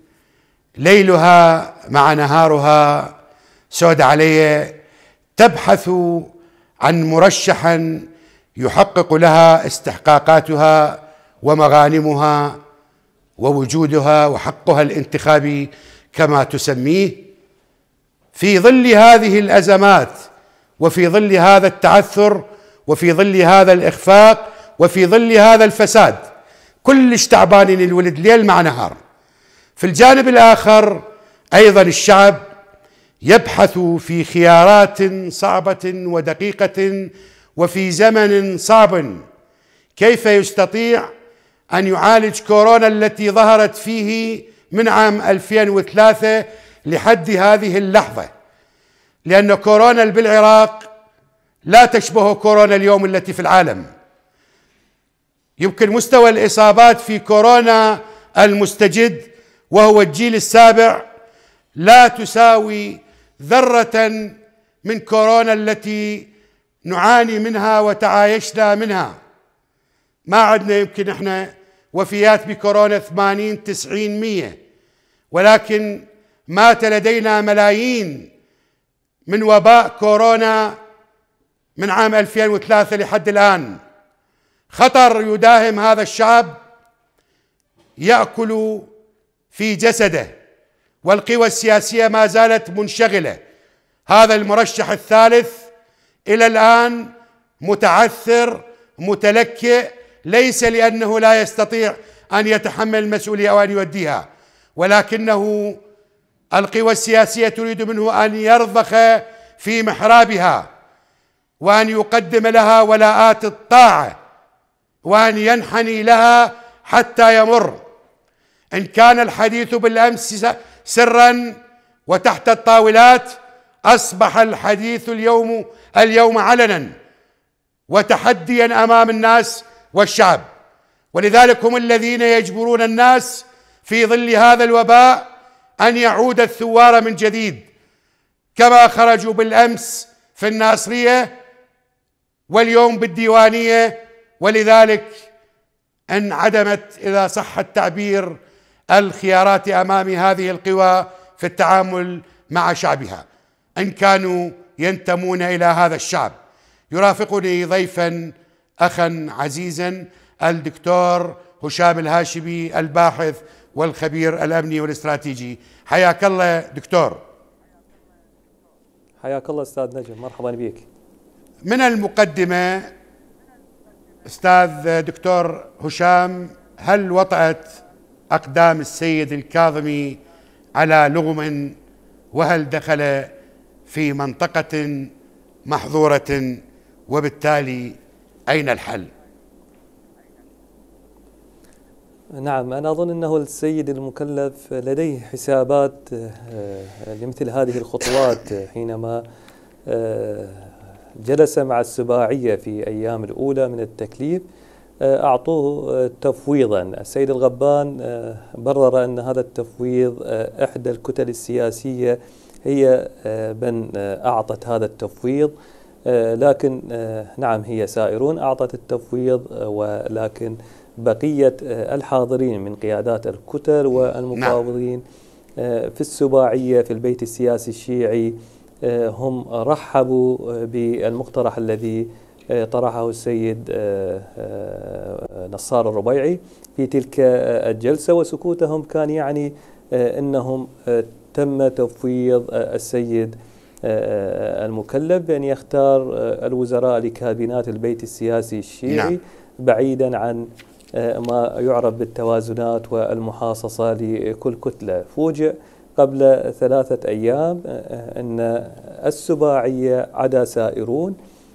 ليلها مع نهارها سود عليه، تبحث عن مرشحا يحقق لها استحقاقاتها ومغانمها ووجودها وحقها الانتخابي كما تسميه، في ظل هذه الأزمات وفي ظل هذا التعثر وفي ظل هذا الإخفاق وفي ظل هذا الفساد. كلش تعبانين الولد ليل مع نهار. في الجانب الآخر أيضا الشعب يبحث في خيارات صعبة ودقيقة وفي زمن صعب، كيف يستطيع أن يعالج كورونا التي ظهرت فيه من عام ألفين وثلاثة لحد هذه اللحظة، لأن كورونا بالعراق لا تشبه كورونا اليوم التي في العالم. يمكن مستوى الإصابات في كورونا المستجد وهو الجيل السابع لا تساوي ذرة من كورونا التي نعاني منها وتعايشنا منها. ما عندنا يمكن احنا وفيات بكورونا ثمانين تسعين مية، ولكن مات لدينا ملايين من وباء كورونا من عام ألفين وثلاثة لحد الآن. خطر يداهم هذا الشعب يأكل في جسده، والقوى السياسية ما زالت منشغلة. هذا المرشح الثالث إلى الآن متعثر متلكئ، ليس لأنه لا يستطيع أن يتحمل المسؤولية أو أن يؤديها، ولكنه القوى السياسية تريد منه أن يرضخ في محرابها وأن يقدم لها ولاءات الطاعة وأن ينحني لها حتى يمر. إن كان الحديث بالأمس سرا وتحت الطاولات، أصبح الحديث اليوم اليوم علنا وتحديا أمام الناس والشعب. ولذلك هم الذين يجبرون الناس في ظل هذا الوباء أن يعود الثوار من جديد، كما خرجوا بالأمس في الناصرية واليوم بالديوانية. ولذلك انعدمت إذا صح التعبير الخيارات أمام هذه القوى في التعامل مع شعبها، إن كانوا ينتمون إلى هذا الشعب. يرافقني ضيفا أخا عزيزا الدكتور هشام الهاشمي، الباحث والخبير الأمني والاستراتيجي. حياك الله دكتور. حياك الله أستاذ نجم، مرحبا بك. من المقدمة أستاذ دكتور هشام، هل وطأت أقدام السيد الكاظمي على لغم، وهل دخل في منطقة محظورة وبالتالي أين الحل؟ نعم، أنا أظن أنه السيد المكلف لديه حسابات لمثل هذه الخطوات. حينما جلس مع السباعية في أيام الأولى من التكليف أعطوه تفويضا. السيد الغبان برر أن هذا التفويض إحدى الكتل السياسية هي من أعطت هذا التفويض، لكن نعم هي سائرون أعطت التفويض، ولكن بقية الحاضرين من قيادات الكتل والمفاوضين في السباعية في البيت السياسي الشيعي هم رحبوا بالمقترح الذي طرحه السيد نصار الربيعي في تلك الجلسة، وسكوتهم كان يعني أنهم تم تفويض السيد المكلف بأن يختار الوزراء لكابينات البيت السياسي الشيعي نعم. بعيدا عن ما يعرف بالتوازنات والمحاصصة لكل كتلة. فوجئ قبل ثلاثة أيام أن السباعية عدا سائرون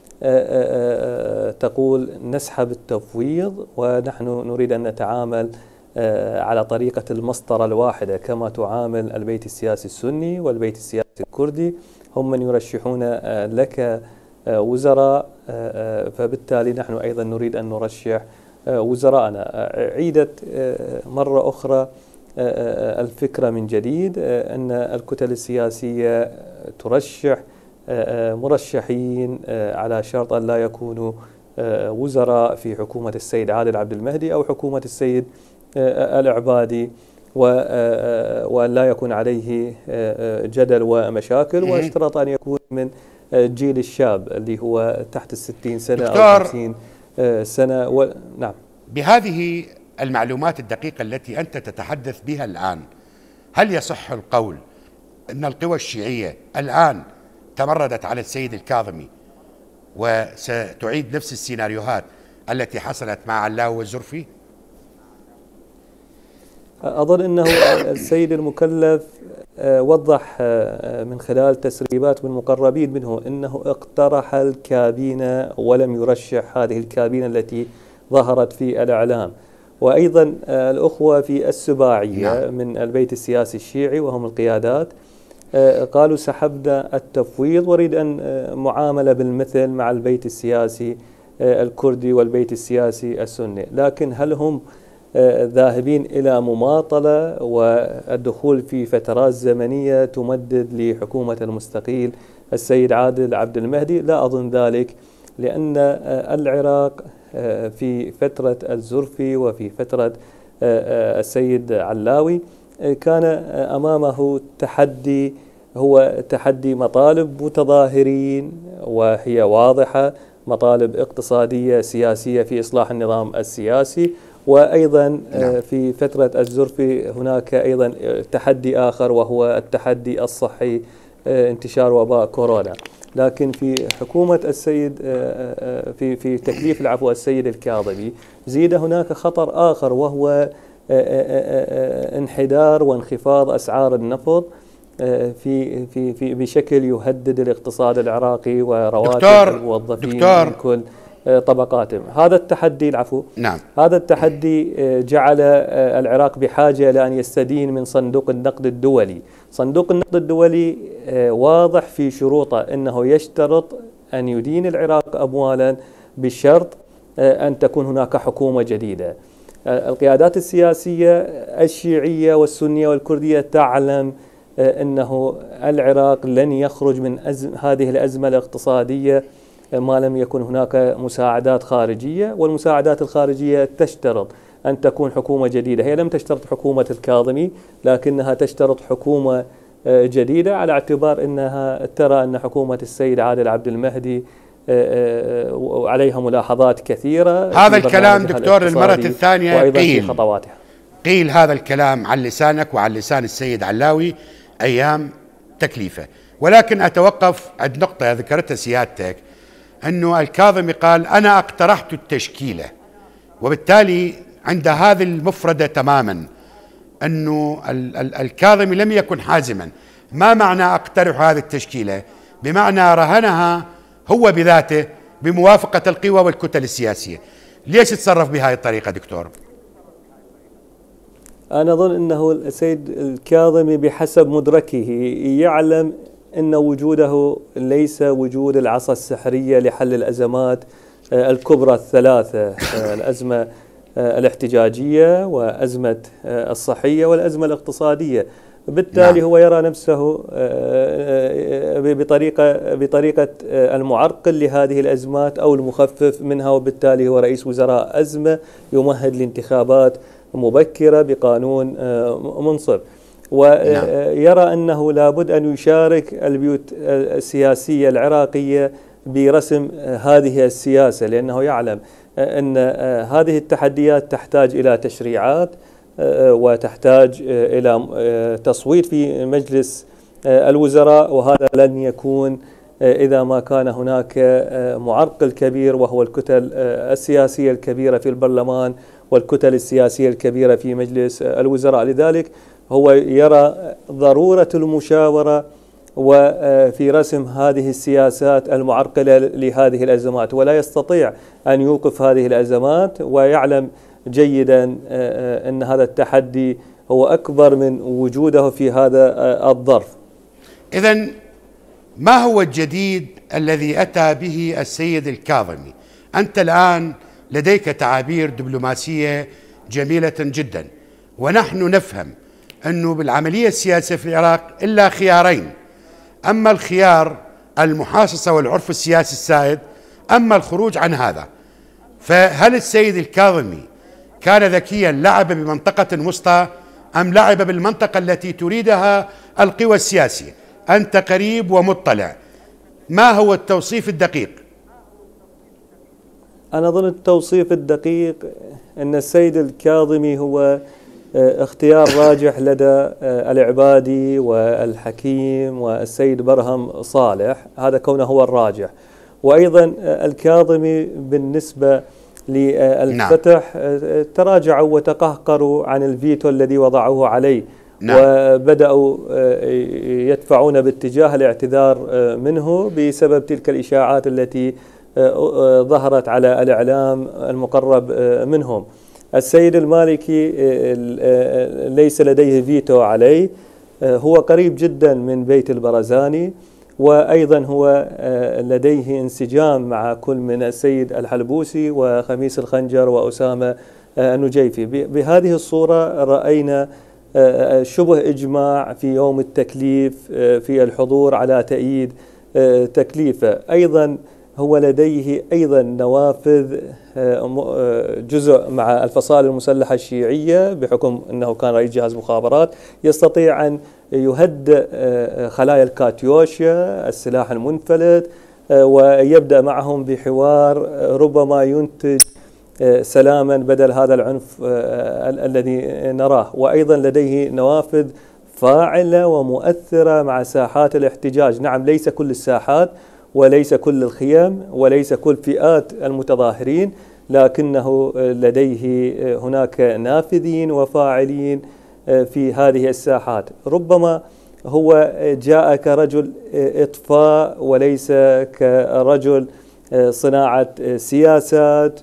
تقول نسحب التفويض ونحن نريد أن نتعامل على طريقة المسطرة الواحدة كما تعامل البيت السياسي السني والبيت السياسي الكردي، هم من يرشحون لك وزراء، فبالتالي نحن أيضا نريد أن نرشح وزراءنا. عيدت مرة أخرى الفكرة من جديد أن الكتل السياسية ترشح مرشحين على شرط أن لا يكونوا وزراء في حكومة السيد عادل عبد المهدي أو حكومة السيد العبادي، وأن لا يكون عليه جدل ومشاكل، واشترط أن يكون من جيل الشاب اللي هو تحت الستين سنة أو خمسين سنة و... نعم. بهذه المعلومات الدقيقة التي أنت تتحدث بها الآن، هل يصح القول أن القوى الشيعية الآن تمردت على السيد الكاظمي وستعيد نفس السيناريوهات التي حصلت مع علاوي والزرفي؟ أظن أنه السيد المكلف وضح من خلال تسريبات من مقربين منه أنه اقترح الكابينة ولم يرشح هذه الكابينة التي ظهرت في الإعلام. وأيضا الأخوة في السباعية من البيت السياسي الشيعي وهم القيادات قالوا سحبنا التفويض وريد أن معاملة بالمثل مع البيت السياسي الكردي والبيت السياسي السني. لكن هل هم ذاهبين إلى مماطلة والدخول في فترات زمنية تمدد لحكومة المستقيل السيد عادل عبد المهدي؟ لا أظن ذلك، لأن العراق في فترة الزرفي وفي فترة السيد علاوي كان أمامه تحدي، هو تحدي مطالب متظاهرين وهي واضحة، مطالب اقتصادية سياسية في إصلاح النظام السياسي، وأيضا نعم. في فترة الزرفي هناك أيضا تحدي آخر وهو التحدي الصحي، انتشار وباء كورونا. لكن في حكومة السيد في في تكليف العفو السيد الكاظمي زيد هناك خطر آخر وهو انحدار وانخفاض أسعار النفط في في في بشكل يهدد الاقتصاد العراقي ورواتب الموظفين من كل طبقاتهم. هذا التحدي العفو نعم. هذا التحدي جعل العراق بحاجة لأن يستدين من صندوق النقد الدولي. صندوق النقد الدولي واضح في شروطه أنه يشترط أن يدين العراق أموالا بشرط أن تكون هناك حكومة جديدة. القيادات السياسية الشيعية والسنية والكردية تعلم أنه العراق لن يخرج من أزم هذه الأزمة الاقتصادية ما لم يكن هناك مساعدات خارجية، والمساعدات الخارجية تشترط أن تكون حكومة جديدة. هي لم تشترط حكومة الكاظمي، لكنها تشترط حكومة جديدة على اعتبار أنها ترى أن حكومة السيد عادل عبد المهدي عليها ملاحظات كثيرة. هذا الكلام دكتور للمرة الثانية قيل في خطواتها. قيل هذا الكلام عن لسانك وعن لسان السيد علاوي أيام تكليفه، ولكن أتوقف عند نقطة ذكرتها سيادتك، أنه الكاظمي قال أنا اقترحت التشكيلة، وبالتالي عند هذه المفردة تماما أنه الكاظمي لم يكن حازما. ما معنى أقترح هذه التشكيلة؟ بمعنى رهنها هو بذاته بموافقة القوى والكتل السياسية. ليش تصرف بهذه الطريقة دكتور؟ أنا أظن أنه السيد الكاظمي بحسب مدركه يعلم أن وجوده ليس وجود العصا السحرية لحل الأزمات الكبرى الثلاثة، الأزمة الاحتجاجية وأزمة الصحية والأزمة الاقتصادية. بالتالي هو يرى نفسه بطريقة بطريقة المعرقل لهذه الأزمات أو المخفف منها، وبالتالي هو رئيس وزراء أزمة يمهد لانتخابات مبكرة بقانون منصف، ويرى أنه لابد أن يشارك البيوت السياسية العراقية برسم هذه السياسة، لأنه يعلم أن هذه التحديات تحتاج إلى تشريعات وتحتاج إلى تصويت في مجلس الوزراء، وهذا لن يكون إذا ما كان هناك معرقل كبير وهو الكتل السياسية الكبيرة في البرلمان والكتل السياسية الكبيرة في مجلس الوزراء. لذلك هو يرى ضرورة المشاورة وفي رسم هذه السياسات المعرقلة لهذه الأزمات، ولا يستطيع أن يوقف هذه الأزمات، ويعلم جيدا أن هذا التحدي هو أكبر من وجوده في هذا الظرف. إذن ما هو الجديد الذي أتى به السيد الكاظمي؟ أنت الآن لديك تعابير دبلوماسية جميلة جدا، ونحن نفهم أنه بالعملية السياسية في العراق إلا خيارين: أما الخيار المحاصصة والعرف السياسي السائد، أما الخروج عن هذا. فهل السيد الكاظمي كان ذكيا لعب بمنطقة وسطى أم لعب بالمنطقة التي تريدها القوى السياسية؟ أنت قريب ومطلع، ما هو التوصيف الدقيق؟ أنا أظن التوصيف الدقيق أن السيد الكاظمي هو اختيار راجح لدى العبادي والحكيم والسيد برهم صالح، هذا كونه هو الراجح. وأيضا الكاظمي بالنسبة للفتح نعم. تراجعوا وتقهقروا عن الفيتو الذي وضعوه عليه نعم. وبدأوا يدفعون باتجاه الاعتذار منه بسبب تلك الإشاعات التي ظهرت على الإعلام المقرب منهم. السيد المالكي ليس لديه فيتو عليه، هو قريب جدا من بيت البرزاني، وأيضا هو لديه انسجام مع كل من السيد الحلبوسي وخميس الخنجر وأسامة النجيفي. بهذه الصورة رأينا شبه إجماع في يوم التكليف في الحضور على تأييد تكليفه. أيضا هو لديه أيضا نوافذ جزء مع الفصائل المسلحة الشيعية بحكم أنه كان رئيس جهاز مخابرات، يستطيع أن يهدئ خلايا الكاتيوشا السلاح المنفلت ويبدأ معهم بحوار ربما ينتج سلاما بدل هذا العنف الذي نراه. وأيضا لديه نوافذ فاعلة ومؤثرة مع ساحات الاحتجاج. نعم، ليس كل الساحات وليس كل الخيام وليس كل فئات المتظاهرين، لكنه لديه هناك نافذين وفاعلين في هذه الساحات. ربما هو جاء كرجل إطفاء وليس كرجل صناعة سياسات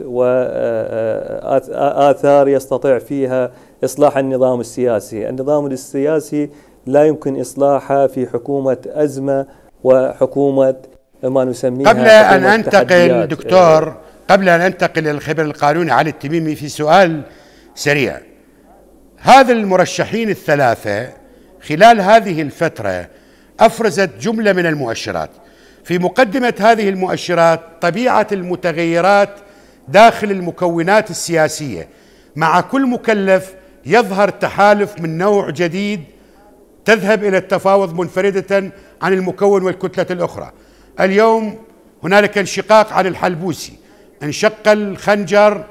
وآثار يستطيع فيها إصلاح النظام السياسي. النظام السياسي لا يمكن إصلاحه في حكومة أزمة وحكومة ما نسميها قبل أن أنتقل دكتور قبل أن أنتقل للخبير القانوني علي التميمي في سؤال سريع. هذا المرشحين الثلاثة خلال هذه الفترة أفرزت جملة من المؤشرات. في مقدمة هذه المؤشرات طبيعة المتغيرات داخل المكونات السياسية، مع كل مكلف يظهر تحالف من نوع جديد تذهب إلى التفاوض منفردة عن المكون والكتلة الأخرى. اليوم هنالك انشقاق عن الحلبوسي، انشق الخنجر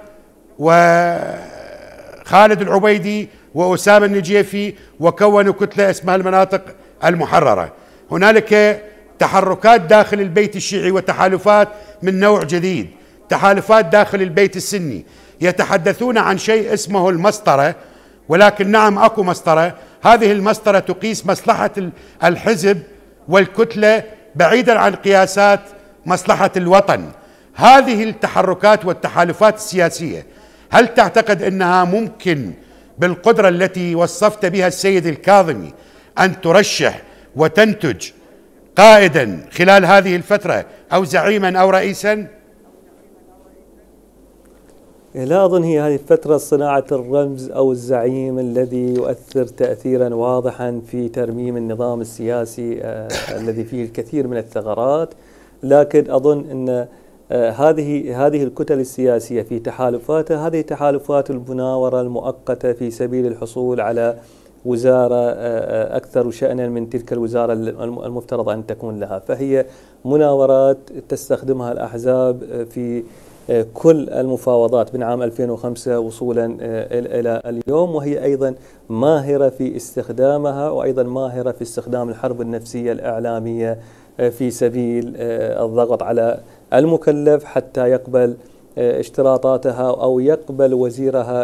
وخالد العبيدي وأسامة النجيفي وكونوا كتلة اسمها المناطق المحررة. هنالك تحركات داخل البيت الشيعي وتحالفات من نوع جديد، تحالفات داخل البيت السني، يتحدثون عن شيء اسمه المسطرة، ولكن نعم أكو مسطرة. هذه المسطرة تقيس مصلحة الحزب والكتلة بعيدا عن قياسات مصلحة الوطن. هذه التحركات والتحالفات السياسية هل تعتقد أنها ممكن بالقدرة التي وصفت بها السيد الكاظمي أن ترشح وتنتج قائدا خلال هذه الفترة أو زعيما أو رئيسا؟ لا أظن هي هذه الفترة صناعة الرمز أو الزعيم الذي يؤثر تأثيرا واضحا في ترميم النظام السياسي آه الذي فيه الكثير من الثغرات، لكن أظن أن آه هذه هذه الكتل السياسية في تحالفاتها هذه تحالفات المناورة المؤقتة في سبيل الحصول على وزارة آه أكثر شأنا من تلك الوزارة المفترض أن تكون لها، فهي مناورات تستخدمها الأحزاب في كل المفاوضات من عام ألفين وخمسة وصولا إلى اليوم، وهي أيضا ماهرة في استخدامها وأيضا ماهرة في استخدام الحرب النفسية الإعلامية في سبيل الضغط على المكلف حتى يقبل اشتراطاتها أو يقبل وزيرها.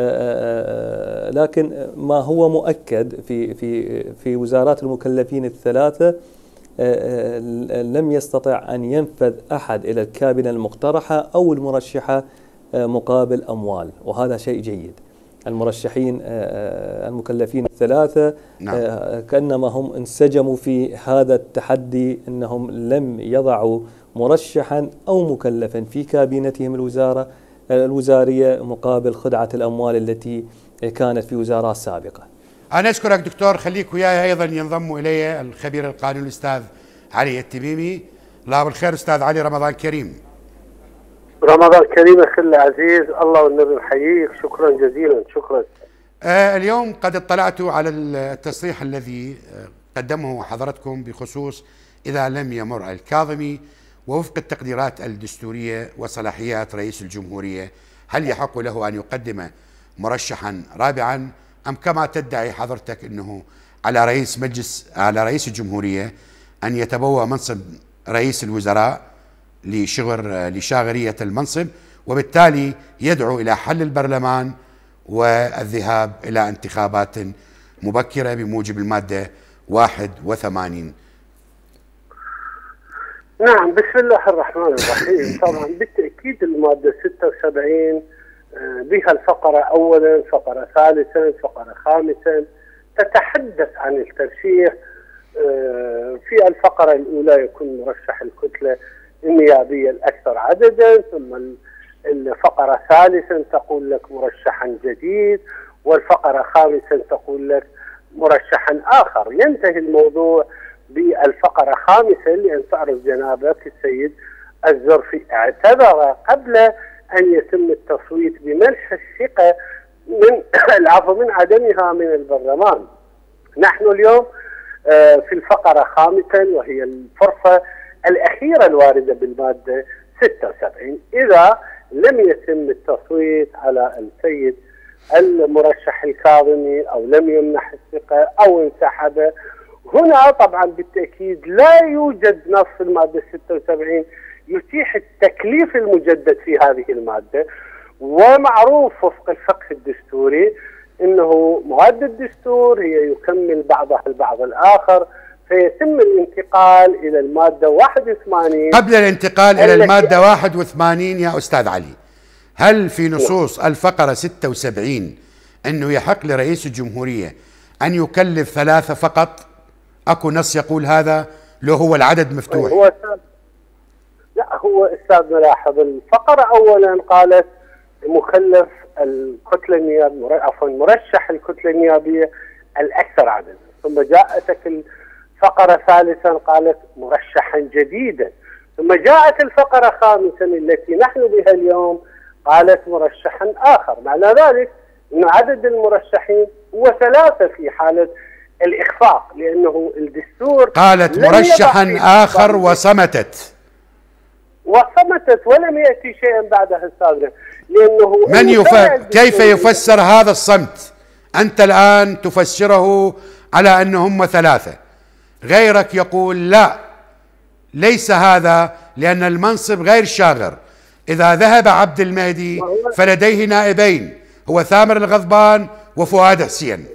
لكن ما هو مؤكد في في في وزارات المكلفين الثلاثة لم يستطع أن ينفذ أحد إلى الكابينة المقترحة أو المرشحة مقابل أموال، وهذا شيء جيد. المرشحين المكلفين الثلاثة نعم. كأنما هم انسجموا في هذا التحدي، أنهم لم يضعوا مرشحا أو مكلفا في كابينتهم الوزارة الوزارية مقابل خدعة الأموال التي كانت في وزارات سابقة. أنا أشكرك دكتور، خليك وياي أيضا ينضم إلي الخبير القانوني الأستاذ علي التميمي. الله بالخير أستاذ علي، رمضان كريم. رمضان كريم أخي العزيز، الله والنبي يحييك، شكرا جزيلا. شكرا. آه اليوم قد اطلعت على التصريح الذي قدمه حضرتكم بخصوص إذا لم يمر الكاظمي ووفق التقديرات الدستورية وصلاحيات رئيس الجمهورية هل يحق له أن يقدم مرشحا رابعا، أم كما تدعي حضرتك أنه على رئيس مجلس على رئيس الجمهورية أن يتبوأ منصب رئيس الوزراء لشغر لشاغرية المنصب، وبالتالي يدعو إلى حل البرلمان والذهاب إلى انتخابات مبكرة بموجب المادة واحد وثمانين؟ نعم، بسم الله الرحمن الرحيم. طبعا بالتأكيد المادة ستة وسبعين بها الفقرة أولا، فقرة ثالثا، فقرة خامسا تتحدث عن الترشيح. في الفقرة الأولى يكون مرشح الكتلة النيابية الأكثر عددا، ثم الفقرة ثالثا تقول لك مرشحا جديد، والفقرة خامسا تقول لك مرشحا آخر. ينتهي الموضوع بالفقرة خامسا، لأن تعرف جنابك السيد الزرفي اعتذر قبل أن يتم التصويت بمنح الثقة من العفو من عدمها من البرلمان. نحن اليوم في الفقرة خامسا، وهي الفرصة الأخيرة الواردة بالمادة ستة وسبعين، إذا لم يتم التصويت على السيد المرشح الكاظمي أو لم يمنح الثقة أو انسحب، هنا طبعا بالتأكيد لا يوجد نص في المادة ستة وسبعين يتيح التكليف المجدد في هذه المادة. ومعروف وفق الفقه الدستوري انه مواد الدستور هي يكمل بعضها البعض الاخر، فيتم الانتقال الى المادة واحد وثمانين. قبل الانتقال الى المادة واحد وثمانين يا استاذ علي، هل في نصوص الفقرة ستة وسبعين انه يحق لرئيس الجمهورية ان يكلف ثلاثة فقط؟ اكو نص يقول هذا لو هو العدد مفتوح؟ هو لا، هو استاذ ملاحظ الفقرة اولا قالت مكلف الكتلة النيابية، عفوا مرشح الكتلة النيابية الأكثر عددا، ثم جاءتك الفقرة ثالثا قالت مرشحا جديدا، ثم جاءت الفقرة خامسا التي نحن بها اليوم قالت مرشحا آخر. معنى ذلك أن عدد المرشحين هو ثلاثة في حالة الإخفاق، لأنه الدستور قالت مرشحا آخر وصمتت وصمتت ولم يأتي شيئا بعدها أستاذنا. لأنه من يف... كيف يفسر هذا الصمت؟ أنت الآن تفسره على أن هم ثلاثة، غيرك يقول لا ليس هذا، لأن المنصب غير شاغر. إذا ذهب عبد المهدي فلديه نائبين، هو ثامر الغضبان وفؤاد حسين.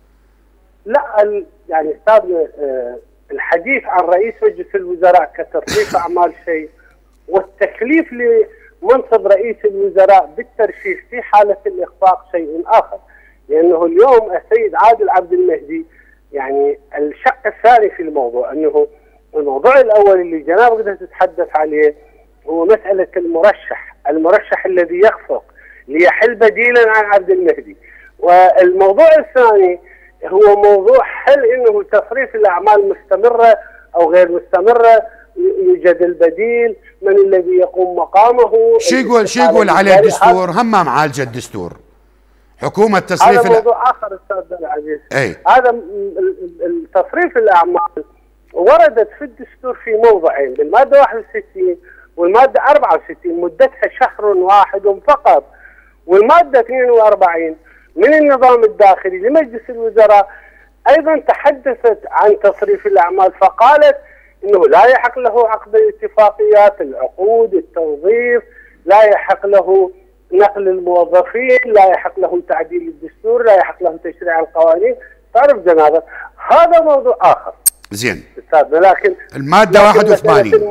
لا ال... يعني أستاذنا الحديث عن رئيس مجلس الوزراء كترتيب أعمال شيء، والتكليف لمنصب رئيس الوزراء بالترشيح في حالة الإخفاق شيء آخر، لأنه اليوم السيد عادل عبد المهدي يعني الشق الثاني في الموضوع، أنه الموضوع الأول اللي جنابك تتحدث عليه هو مسألة المرشح، المرشح الذي يخفق ليحل بديلا عن عبد المهدي. والموضوع الثاني هو موضوع هل انه تصريف الاعمال مستمره او غير مستمره، يوجد البديل، من الذي يقوم مقامه. شو يقول شو يقول عليه الدستور؟ هم معالجه الدستور حكومه تصريف. هذا موضوع اخر استاذ العزيز. اي هذا تصريف الاعمال وردت في الدستور في موضعين، بالماده واحد وستين والماده أربعة وستين، مدتها شهر واحد فقط. والماده اثنين وأربعين من النظام الداخلي لمجلس الوزراء ايضا تحدثت عن تصريف الاعمال، فقالت انه لا يحق له عقد الاتفاقيات، العقود، التوظيف، لا يحق له نقل الموظفين، لا يحق له تعديل الدستور، لا يحق له تشريع القوانين. تعرف جنابك هذا موضوع اخر. زين استاذنا، لكن الماده واحد وثمانين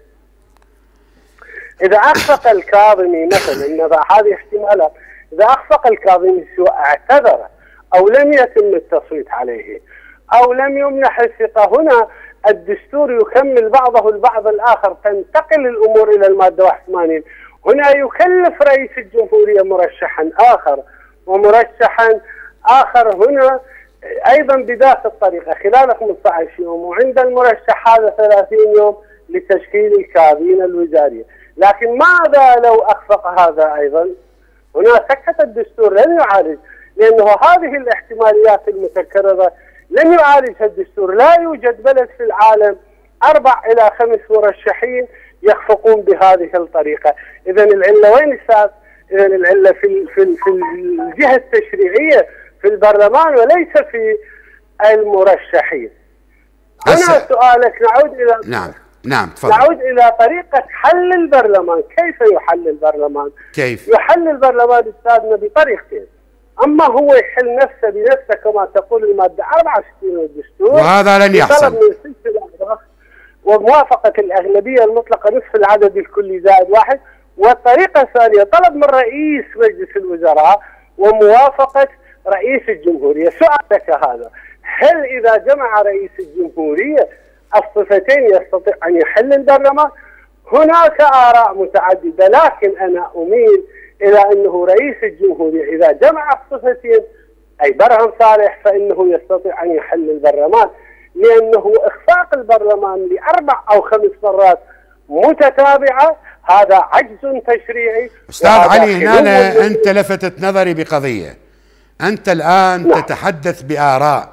اذا اخفق الكاظمي مثلا، نضع هذه احتمالات، اذا اخفق الكاظمي سواء اعتذر او لم يتم التصويت عليه او لم يمنح الثقه، هنا الدستور يكمل بعضه البعض الاخر، تنتقل الامور الى الماده واحد وثمانين. هنا يكلف رئيس الجمهوريه مرشحا اخر ومرشحا اخر هنا ايضا بذات الطريقه خلال خمسة عشر يوم، وعند المرشح هذا ثلاثين يوم لتشكيل الكابينه الوزاريه. لكن ماذا لو اخفق هذا ايضا؟ هنا سكت الدستور، لن يعالج، لانه هذه الاحتماليات المتكرره لن يعالجها الدستور. لا يوجد بلد في العالم اربع الى خمس مرشحين يخفقون بهذه الطريقه. اذا العله وين استاذ؟ اذا العله في في في الجهه التشريعيه في البرلمان وليس في المرشحين. هنا سؤالك نعود الى نعم نعم تفضل. نعود الى طريقه حل البرلمان. كيف يحل البرلمان؟ كيف يحل البرلمان استاذنا بطريقتين، اما هو يحل نفسه بنفسه كما تقول الماده أربعة وستين من الدستور، وهذا لن يحصل، وموافقه الاغلبيه المطلقه نصف العدد الكلي زائد واحد. والطريقه الثانيه طلب من رئيس مجلس الوزراء وموافقه رئيس الجمهوريه. سؤالك هذا، هل اذا جمع رئيس الجمهوريه الصفتين يستطيع ان يحل البرلمان؟ هناك اراء متعدده، لكن انا اميل الى انه رئيس الجمهوريه اذا جمع الصفتين اي برهم صالح فانه يستطيع ان يحل البرلمان، لانه اخفاق البرلمان لاربع او خمس مرات متتابعه هذا عجز تشريعي. استاذ علي، هنا انت لفتت نظري بقضيه. انت الان نعم. تتحدث باراء،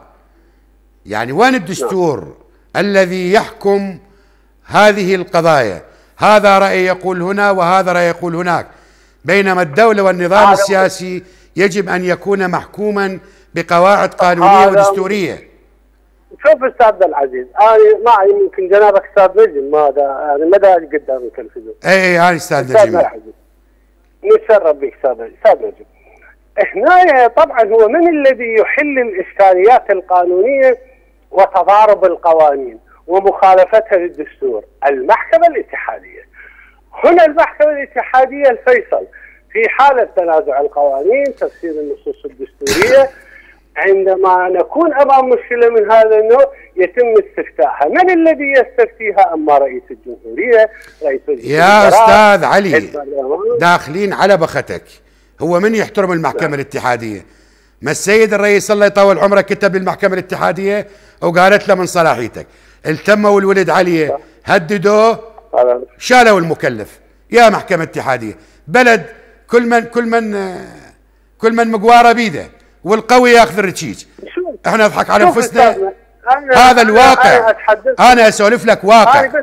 يعني وين الدستور نعم. الذي يحكم هذه القضايا؟ هذا رأي يقول هنا وهذا رأي يقول هناك، بينما الدولة والنظام السياسي يجب أن يكون محكوما بقواعد قانونية ودستورية. شوف أستاذ العزيز، أنا معي يمكن جنابك أستاذ نجم، ماذا يعني مدى قدام التلفزيون. أي أي أنا أستاذ نجم. نتشرف بك أستاذ نجم. هنا طبعا هو من الذي يحل الإشكاليات القانونية وتضارب القوانين ومخالفتها للدستور؟ المحكمة الاتحادية. هنا المحكمة الاتحادية الفيصل في حالة تنازع القوانين، تفسير النصوص الدستورية. عندما نكون أمام مشكلة من هذا النوع يتم استفتاءها. من الذي يستفتيها؟ أما رئيس الجمهورية، رئيس يا أستاذ علي داخلين على بختك. هو من يحترم المحكمة الاتحادية؟ ما السيد الرئيس الله يطول عمره كتب للمحكمة الاتحادية وقالت له من صلاحيتك، التموا الولد عليه، هددوه، شالوا المكلف. يا محكمة اتحادية، بلد كل من كل من كل من مقواره بيده والقوي ياخذ الرشيج. احنا نضحك على انفسنا. هذا الواقع. انا, أنا اسولف لك واقع. انا بس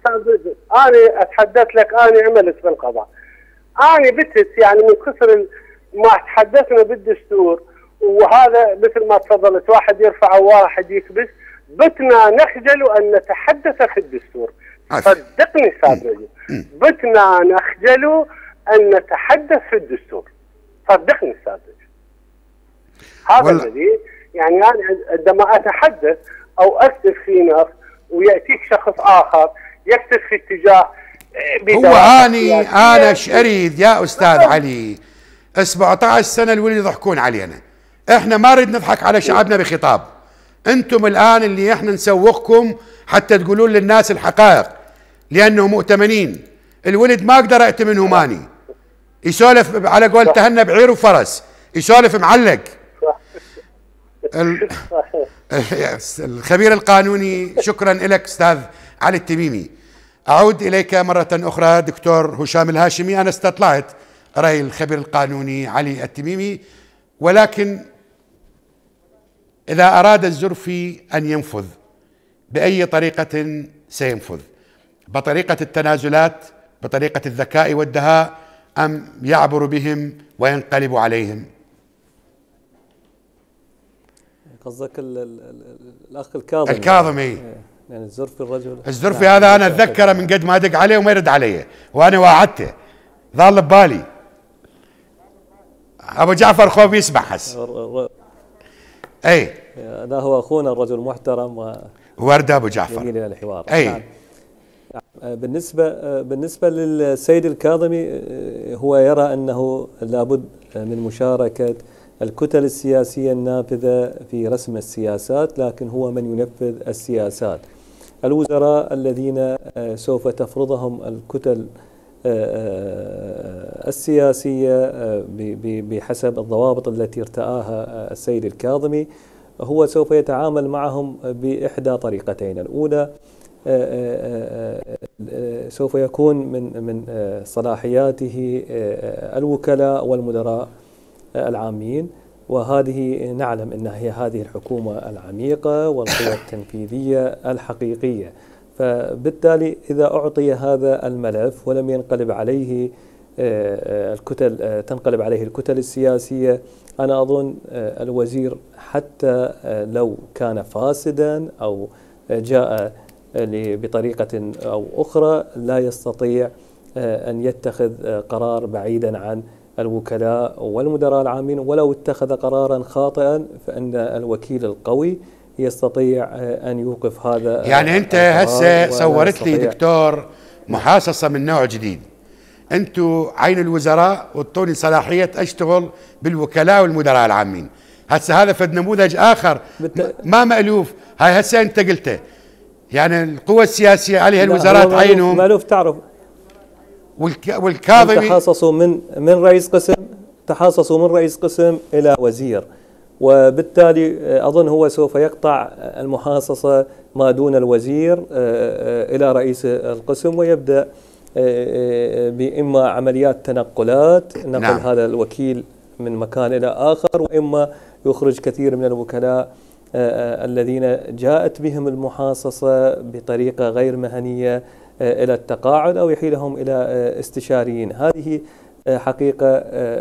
انا اتحدث لك، انا عملت بالقضاء، انا بتت يعني من كثر ما تحدثنا بالدستور، وهذا مثل ما تفضلت واحد يرفع وواحد يكبس، بتنا نخجل ان نتحدث في الدستور. صدقني استاذ نجم، بتنا نخجل ان نتحدث في الدستور. صدقني استاذ نجم. هذا الذي يعني انا عندما اتحدث او اكتب في نص وياتيك شخص اخر يكتب في اتجاه هو اني انا ايش اريد يا استاذ علي؟ سبعة عشر سنه الولد يضحكون علينا، احنا ما نريد نضحك على شعبنا بخطاب. انتم الان اللي احنا نسوقكم حتى تقولون للناس الحقائق لانه مؤتمنين. الولد ما اقدر ائتمنه ماني، يسولف على قول تهنى بعير وفرس، يسولف معلق. الخبير القانوني، شكرا لك استاذ علي التميمي. اعود اليك مره اخرى دكتور هشام الهاشمي. انا استطلعت راي الخبير القانوني علي التميمي، ولكن اذا اراد الزرفي ان ينفذ باي طريقه سينفذ؟ بطريقه التنازلات، بطريقه الذكاء والدهاء، ام يعبر بهم وينقلب عليهم؟ قصدك الاخ الكاظمي؟ الكاظمي يعني الزرفي الرجل الزرفي هذا انا اتذكره من قد ما ادق عليه وما يرد علي، وانا واعدته ظل ببالي. ابو جعفر خوف يسمع حس. اي هذا هو اخونا الرجل محترم و ورده ابو جعفر جميل الى الحوار. اي نعم. بالنسبه بالنسبه للسيد الكاظمي، هو يرى انه لابد من مشاركه الكتل السياسية النافذة في رسم السياسات، لكن هو من ينفذ السياسات. الوزراء الذين سوف تفرضهم الكتل السياسية بحسب الضوابط التي ارتآها السيد الكاظمي، هو سوف يتعامل معهم بإحدى طريقتين. الأولى سوف يكون من من صلاحياته الوكلاء والمدراء العامين، وهذه نعلم أنها هي هذه الحكومة العميقة والقوى التنفيذية الحقيقية. فبالتالي إذا أعطي هذا الملف ولم ينقلب عليه الكتل تنقلب عليه الكتل السياسية، أنا أظن الوزير حتى لو كان فاسدا أو جاء بطريقة أو أخرى لا يستطيع أن يتخذ قرار بعيدا عن الوكلاء والمدراء العامين. ولو اتخذ قرارا خاطئا فإن الوكيل القوي يستطيع أن يوقف هذا. يعني أنت هسه صورت لي دكتور محاصصة من نوع جديد. أنتوا عين الوزراء وطوني صلاحية أشتغل بالوكلاء والمدراء العامين. هسه هذا فد نموذج آخر ما مألوف. هاي هسه أنت قلته، يعني القوى السياسية عليها الوزارات عينهم مألوف. تعرف والكاظمي تحاصصوا من من رئيس قسم تحاصصوا من رئيس قسم إلى وزير، وبالتالي أظن هو سوف يقطع المحاصصة ما دون الوزير إلى رئيس القسم، ويبدأ بإما عمليات تنقلات نقل نعم. هذا الوكيل من مكان إلى آخر، وإما يخرج كثير من الوكلاء الذين جاءت بهم المحاصصة بطريقة غير مهنية إلى التقاعد أو يحيلهم إلى استشاريين. هذه حقيقة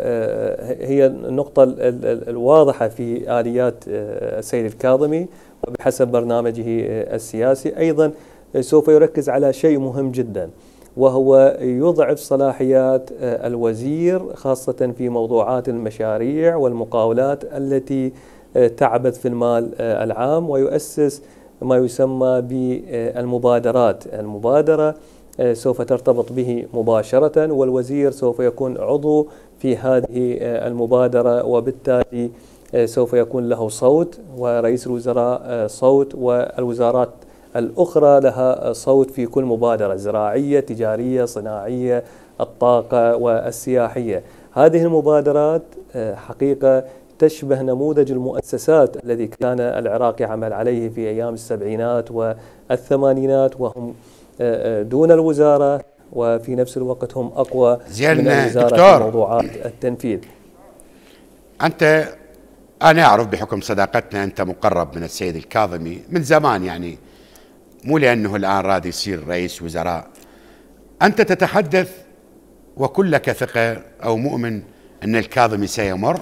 هي النقطة الواضحة في آليات السيد الكاظمي وبحسب برنامجه السياسي. أيضا سوف يركز على شيء مهم جدا، وهو يضعف صلاحيات الوزير خاصة في موضوعات المشاريع والمقاولات التي تعبث في المال العام، ويؤسس ما يسمى بالمبادرات. المبادرة سوف ترتبط به مباشرة، والوزير سوف يكون عضو في هذه المبادرة، وبالتالي سوف يكون له صوت، ورئيس الوزراء صوت، والوزارات الأخرى لها صوت في كل مبادرة زراعية، تجارية، صناعية، الطاقة والسياحية. هذه المبادرات حقيقة تشبه نموذج المؤسسات الذي كان العراق يعمل عليه في أيام السبعينات والثمانينات، وهم دون الوزارة وفي نفس الوقت هم أقوى من الوزارة في موضوعات التنفيذ. أنت أنا أعرف بحكم صداقتنا أنت مقرب من السيد الكاظمي من زمان، يعني مو لأنه الآن راد يصير رئيس وزراء. أنت تتحدث وكلك ثقة أو مؤمن أن الكاظمي سيمر؟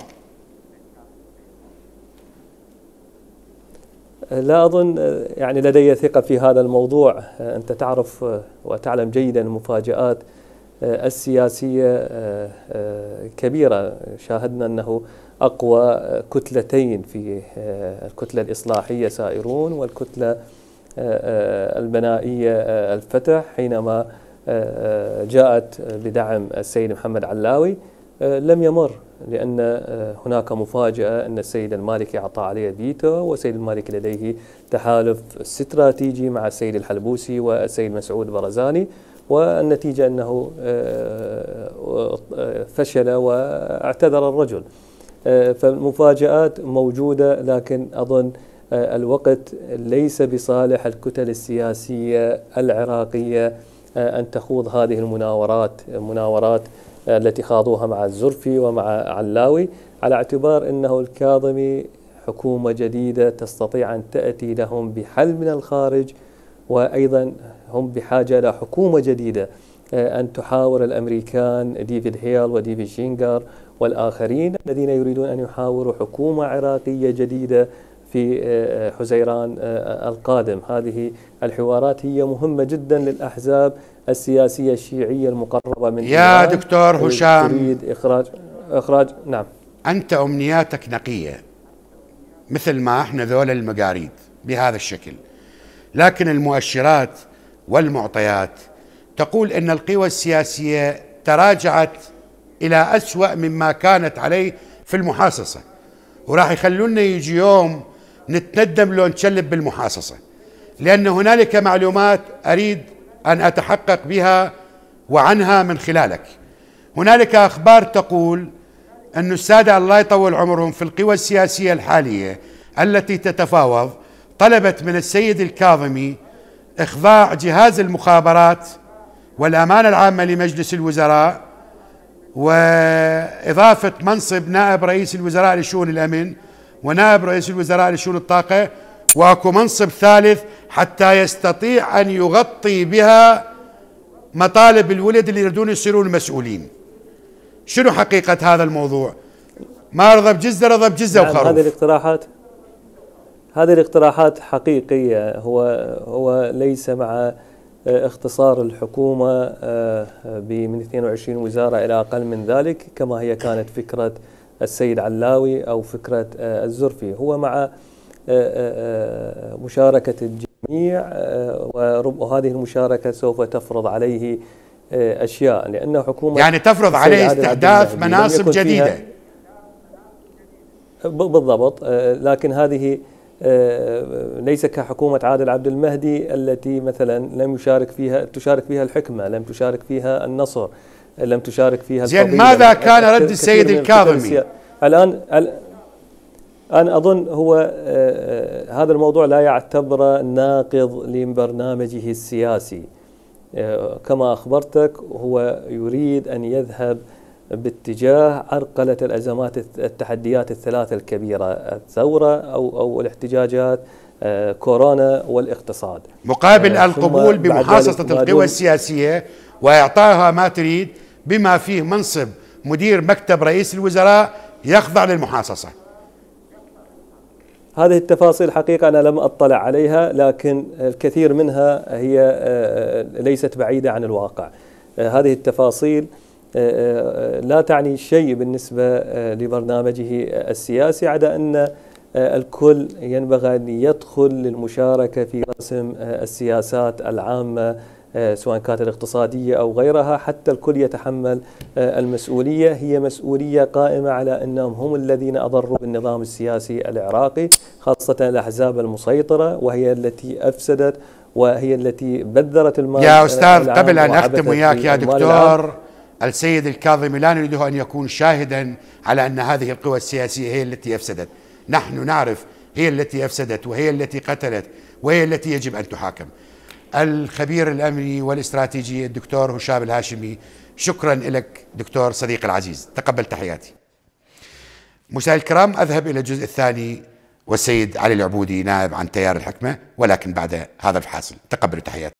لا أظن يعني لدي ثقة في هذا الموضوع. أنت تعرف وتعلم جيدا المفاجآت السياسية كبيرة. شاهدنا أنه أقوى كتلتين في الكتلة الإصلاحية سائرون والكتلة البنائية الفتح، حينما جاءت بدعم السيد محمد علاوي لم يمر، لأن هناك مفاجأة أن السيد المالكي أعطى عليه فيتو، والسيد المالكي لديه تحالف استراتيجي مع السيد الحلبوسي والسيد مسعود برزاني، والنتيجة أنه فشل واعتذر الرجل. فالمفاجآت موجودة، لكن أظن الوقت ليس بصالح الكتل السياسية العراقية أن تخوض هذه المناورات مناورات التي خاضوها مع الزرفي ومع علاوي، على اعتبار أنه الكاظمي حكومة جديدة تستطيع أن تأتي لهم بحل من الخارج، وأيضا هم بحاجة إلى حكومة جديدة أن تحاور الأمريكان ديفيد هيل وديفيد شينغر والآخرين الذين يريدون أن يحاوروا حكومة عراقية جديدة في حزيران القادم. هذه الحوارات هي مهمة جدا للأحزاب السياسية الشيعية المقربة من يا دكتور هشام، تريد إخراج إخراج نعم. أنت أمنياتك نقية مثل ما احنا ذول المقاريد بهذا الشكل، لكن المؤشرات والمعطيات تقول أن القوى السياسية تراجعت إلى أسوأ مما كانت عليه في المحاصصة، وراح يخلونا يجي يوم نتندم لو نشلب بالمحاصصة، لأن هنالك معلومات أريد أن أتحقق بها وعنها من خلالك. هنالك أخبار تقول أن السادة الله يطول عمرهم في القوى السياسية الحالية التي تتفاوض طلبت من السيد الكاظمي إخضاع جهاز المخابرات والأمانة العامة لمجلس الوزراء، وإضافة منصب نائب رئيس الوزراء لشؤون الأمن ونائب رئيس الوزراء لشؤون الطاقة، وأكو منصب ثالث حتى يستطيع أن يغطي بها مطالب الولد اللي يريدون يصيرون مسؤولين. شنو حقيقة هذا الموضوع؟ ما رضى بجزة رضى بجزة وخروف. هذه الاقتراحات هذه الاقتراحات حقيقية، هو هو ليس مع اختصار الحكومة من اثنين وعشرين وزارة إلى أقل من ذلك كما هي كانت فكرة السيد علاوي أو فكرة الزرفي، هو مع مشاركة الجميع، وهذه المشاركة سوف تفرض عليه أشياء، لأن حكومة يعني تفرض عليه استحداث مناصب جديدة بالضبط، لكن هذه ليس كحكومة عادل عبد المهدي التي مثلا لم يشارك فيها تشارك فيها الحكمة، لم تشارك فيها النصر، لم تشارك فيها زين. ماذا كان رد السيد الكاظمي؟ الآن أنا أظن هو هذا الموضوع لا يعتبر ناقض لبرنامجه السياسي، كما أخبرتك هو يريد أن يذهب باتجاه عرقلة الأزمات التحديات الثلاثة الكبيرة، الثورة أو أو الاحتجاجات، كورونا والاقتصاد، مقابل القبول بمحاصصة القوى السياسية وإعطائها ما تريد، بما فيه منصب مدير مكتب رئيس الوزراء يخضع للمحاصصة. هذه التفاصيل حقيقة أنا لم أطلع عليها، لكن الكثير منها هي ليست بعيدة عن الواقع. هذه التفاصيل لا تعني شيء بالنسبة لبرنامجه السياسي، عدا أن الكل ينبغي أن يدخل للمشاركة في رسم السياسات العامة سواء كانت الاقتصادية أو غيرها، حتى الكل يتحمل المسؤولية. هي مسؤولية قائمة على أنهم هم الذين أضروا بالنظام السياسي العراقي، خاصة الأحزاب المسيطرة، وهي التي أفسدت وهي التي بذرت المال. يا أستاذ قبل أن أختم وياك يا دكتور، السيد الكاظمي لا نريده أن يكون شاهدا على أن هذه القوى السياسية هي التي أفسدت، نحن نعرف هي التي أفسدت وهي التي قتلت وهي التي يجب أن تحاكم. الخبير الأمني والاستراتيجي الدكتور هشام الهاشمي، شكرا لك دكتور صديقي العزيز، تقبل تحياتي. مشاهدينا الكرام، أذهب إلى الجزء الثاني والسيد علي العبودي نائب عن تيار الحكمة، ولكن بعد هذا الفاصل. تقبلوا تحياتي.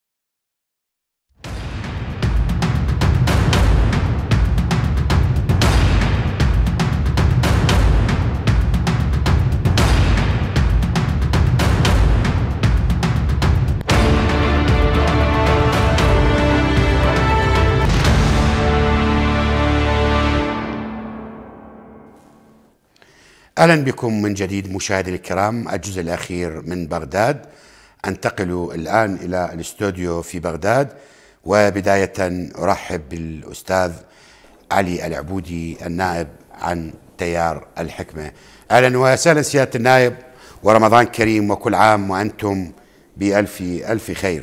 أهلا بكم من جديد مشاهدينا الكرام. الجزء الأخير من بغداد. أنتقل الآن إلى الاستوديو في بغداد وبداية أرحب بالأستاذ علي العبودي النائب عن تيار الحكمة. أهلا وسهلا سيادة النائب، ورمضان كريم وكل عام وأنتم بألف ألف خير.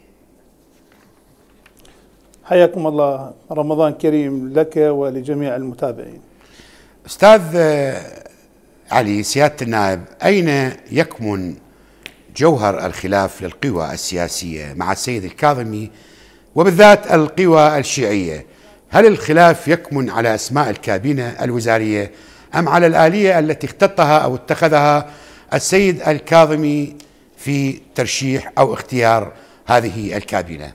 حياكم الله، رمضان كريم لك ولجميع المتابعين. أستاذ علي، سيادة النائب، أين يكمن جوهر الخلاف للقوى السياسية مع السيد الكاظمي وبالذات القوى الشيعية؟ هل الخلاف يكمن على أسماء الكابينة الوزارية أم على الآلية التي اختطها أو اتخذها السيد الكاظمي في ترشيح أو اختيار هذه الكابينة؟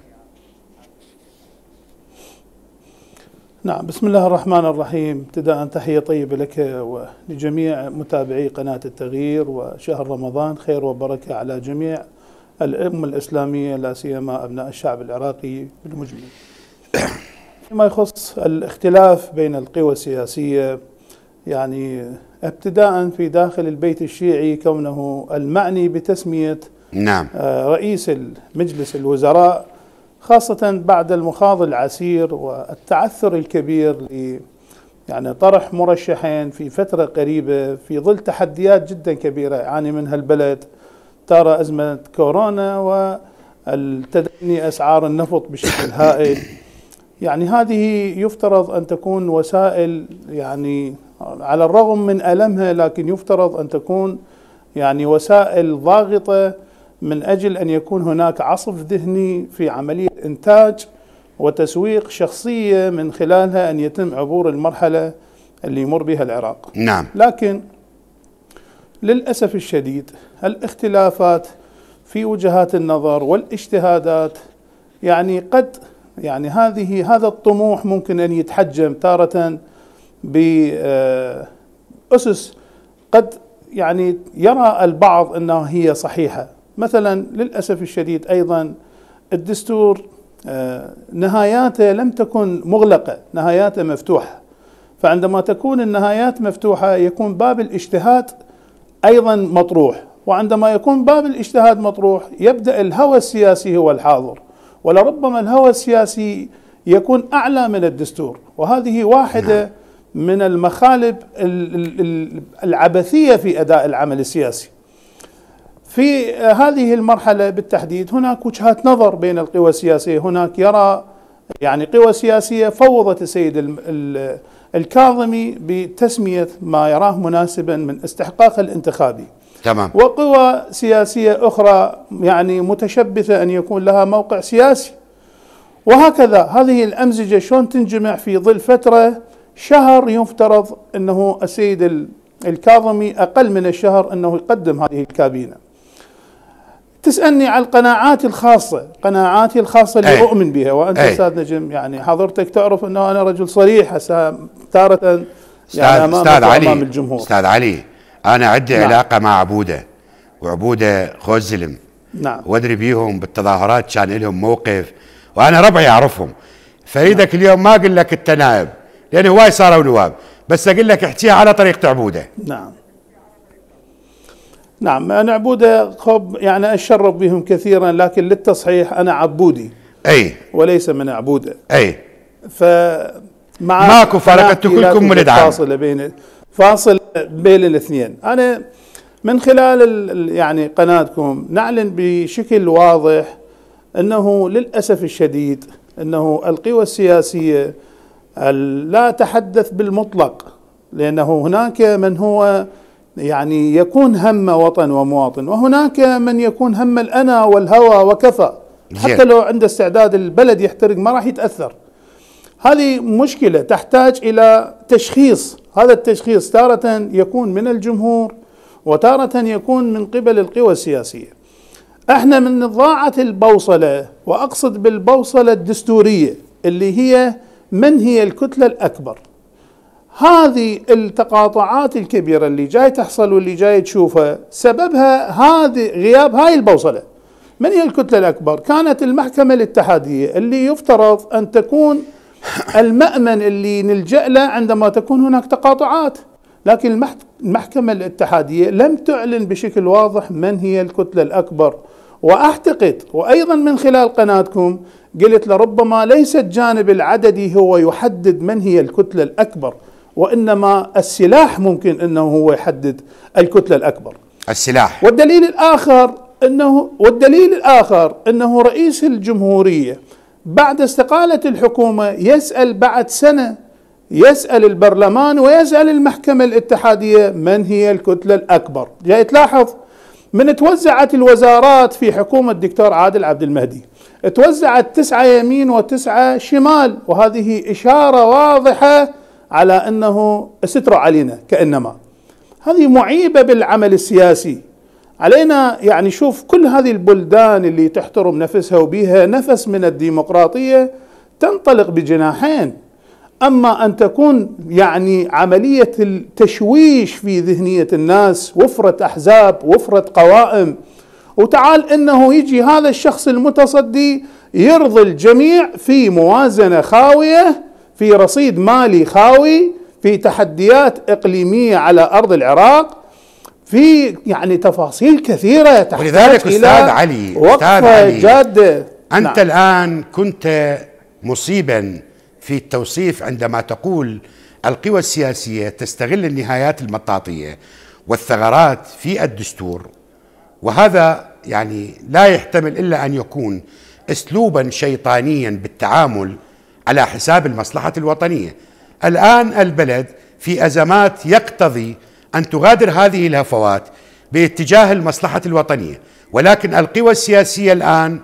نعم، بسم الله الرحمن الرحيم. ابتداء تحية طيبة لك ولجميع متابعي قناة التغيير، وشهر رمضان خير وبركة على جميع الأمة الإسلامية، لا سيما أبناء الشعب العراقي بالمجمل. فيما يخص الاختلاف بين القوى السياسية، يعني ابتداء في داخل البيت الشيعي كونه المعني بتسمية نعم رئيس مجلس الوزراء، خاصة بعد المخاض العسير والتعثر الكبير ل يعني طرح مرشحين في فترة قريبة في ظل تحديات جدا كبيرة يعاني منها البلد، ترى أزمة كورونا والتدني أسعار النفط بشكل هائل. يعني هذه يفترض أن تكون وسائل، يعني على الرغم من ألمها، لكن يفترض أن تكون يعني وسائل ضاغطة من أجل أن يكون هناك عصف ذهني في عملية إنتاج وتسويق شخصية من خلالها أن يتم عبور المرحلة اللي يمر بها العراق. نعم. لكن للأسف الشديد الاختلافات في وجهات النظر والاجتهادات يعني قد يعني هذه هذا الطموح ممكن أن يتحجم تارة بأسس قد يعني يرى البعض أنها هي صحيحة. مثلا للأسف الشديد أيضا الدستور نهاياته لم تكن مغلقة، نهاياته مفتوحة، فعندما تكون النهايات مفتوحة يكون باب الاجتهاد أيضا مطروح، وعندما يكون باب الاجتهاد مطروح يبدأ الهوى السياسي هو الحاضر، ولربما الهوى السياسي يكون أعلى من الدستور، وهذه واحدة من المخالب العبثية في أداء العمل السياسي. في هذه المرحلة بالتحديد هناك وجهات نظر بين القوى السياسية، هناك يرى يعني قوى سياسية فوضت السيد الكاظمي بتسمية ما يراه مناسبا من استحقاق الانتخابي، تمام، وقوى سياسية أخرى يعني متشبثة أن يكون لها موقع سياسي، وهكذا هذه الأمزجة شلون تنجمع في ظل فترة شهر يفترض أنه السيد الكاظمي أقل من الشهر أنه يقدم هذه الكابينة. تسألني على القناعات الخاصة، قناعاتي الخاصة اللي أي. أؤمن بها، وأنت أستاذ نجم يعني حضرتك تعرف أنه أنا رجل صريح هسه تارة يعني أمام, أمام الجمهور. أستاذ علي، أنا عندي نعم. علاقة مع عبودة، وعبودة خوز زلم، نعم، وأدري بيهم بالتظاهرات كان لهم موقف، وأنا ربعي أعرفهم. فريدك نعم. اليوم ما أقول لك أنت نائب لأن هواي صاروا نواب، بس أقول لك احكيها على طريقة عبودة. نعم نعم، أنا عبودة خب يعني أشرف بهم كثيرا، لكن للتصحيح أنا عبودي أي وليس من عبودة. أي فمع ماكو فرق، أنتم كلكم من الدعم، فاصل بين فاصل بين الاثنين. أنا من خلال يعني قناتكم نعلن بشكل واضح أنه للأسف الشديد أنه القوى السياسية لا أتحدث بالمطلق، لأنه هناك من هو يعني يكون هم وطن ومواطن، وهناك من يكون هم الأنا والهوى وكفى، حتى لو عنده استعداد البلد يحترق ما راح يتأثر. هذه مشكلة تحتاج إلى تشخيص، هذا التشخيص تارة يكون من الجمهور وتارة يكون من قبل القوى السياسية. احنا من ضاعت البوصلة، وأقصد بالبوصلة الدستورية اللي هي من هي الكتلة الأكبر. هذه التقاطعات الكبيرة اللي جاي تحصل واللي جاي تشوفها سببها هذه غياب هاي البوصلة. من هي الكتلة الأكبر؟ كانت المحكمة الاتحادية اللي يفترض أن تكون المأمن اللي نلجأ له عندما تكون هناك تقاطعات، لكن المحكمة الاتحادية لم تعلن بشكل واضح من هي الكتلة الأكبر. وأعتقد وأيضا من خلال قناتكم قلت لربما ليس الجانب العددي هو يحدد من هي الكتلة الأكبر، وإنما السلاح ممكن أنه هو يحدد الكتلة الأكبر. السلاح. والدليل الآخر أنه والدليل الآخر أنه رئيس الجمهورية بعد استقالة الحكومة يسأل بعد سنة، يسأل البرلمان ويسأل المحكمة الاتحادية من هي الكتلة الأكبر. جاي تلاحظ من توزعت الوزارات في حكومة الدكتور عادل عبد المهدي، توزعت تسعة يمين وتسعة شمال، وهذه إشارة واضحة على أنه استروا علينا كأنما. هذه معيبة بالعمل السياسي علينا. يعني شوف كل هذه البلدان اللي تحترم نفسها وبيها نفس من الديمقراطية تنطلق بجناحين، أما أن تكون يعني عملية التشويش في ذهنية الناس، وفرة أحزاب، وفرة قوائم، وتعال إنه يجي هذا الشخص المتصدي يرضي الجميع في موازنة خاوية، في رصيد مالي خاوي، في تحديات إقليمية على أرض العراق، في يعني تفاصيل كثيرة تحتاج ولذلك أستاذ علي وقفة علي جادة. أنت نعم. الآن كنت مصيبا في التوصيف عندما تقول القوى السياسية تستغل النهايات المطاطية والثغرات في الدستور، وهذا يعني لا يحتمل إلا أن يكون أسلوبا شيطانيا بالتعامل على حساب المصلحة الوطنية. الآن البلد في أزمات يقتضي أن تغادر هذه الهفوات باتجاه المصلحة الوطنية، ولكن القوى السياسية الآن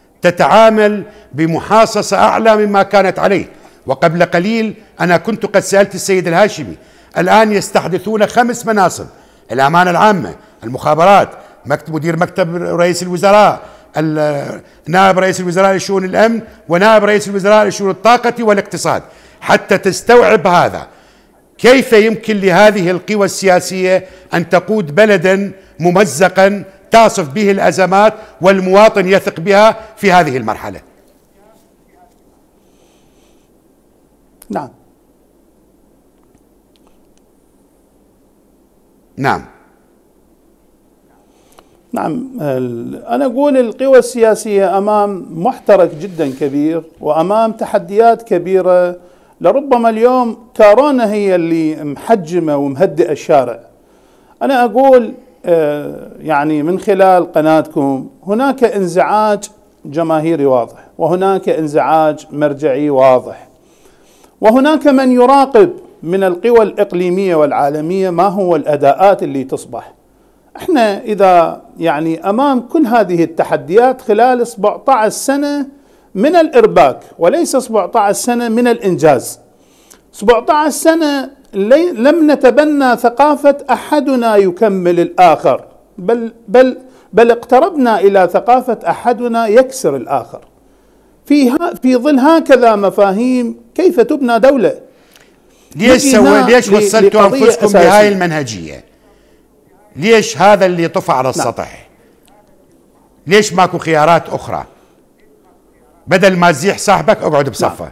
تتعامل بمحاصصة أعلى مما كانت عليه. وقبل قليل أنا كنت قد سألت السيد الهاشمي، الآن يستحدثون خمس مناصب: الأمانة العامة، المخابرات، مكتب مدير مكتب رئيس الوزراء، نائب رئيس الوزراء لشؤون الأمن، ونائب رئيس الوزراء لشؤون الطاقة والاقتصاد. حتى تستوعب هذا، كيف يمكن لهذه القوى السياسية أن تقود بلدا ممزقا تعصف به الأزمات والمواطن يثق بها في هذه المرحلة؟ نعم نعم نعم أنا أقول القوى السياسية أمام محترك جدا كبير وأمام تحديات كبيرة. لربما اليوم كورونا هي اللي محجمة ومهدئة الشارع. أنا أقول يعني من خلال قناتكم هناك انزعاج جماهيري واضح، وهناك انزعاج مرجعي واضح، وهناك من يراقب من القوى الإقليمية والعالمية ما هو الأداءات اللي تصبح. احنا إذا يعني أمام كل هذه التحديات خلال سبعة عشر سنة من الإرباك وليس سبعة عشر سنة من الإنجاز. سبعة عشر سنة لم نتبنى ثقافة أحدنا يكمل الآخر، بل بل بل اقتربنا إلى ثقافة أحدنا يكسر الآخر. في في ظل هكذا مفاهيم كيف تبنى دولة؟ ليش سوي ليش وصلتوا أنفسكم بهاي المنهجية؟ ليش هذا اللي طفى على السطح؟ ليش ماكو خيارات أخرى؟ بدل ما تزيح صاحبك اقعد بصفه.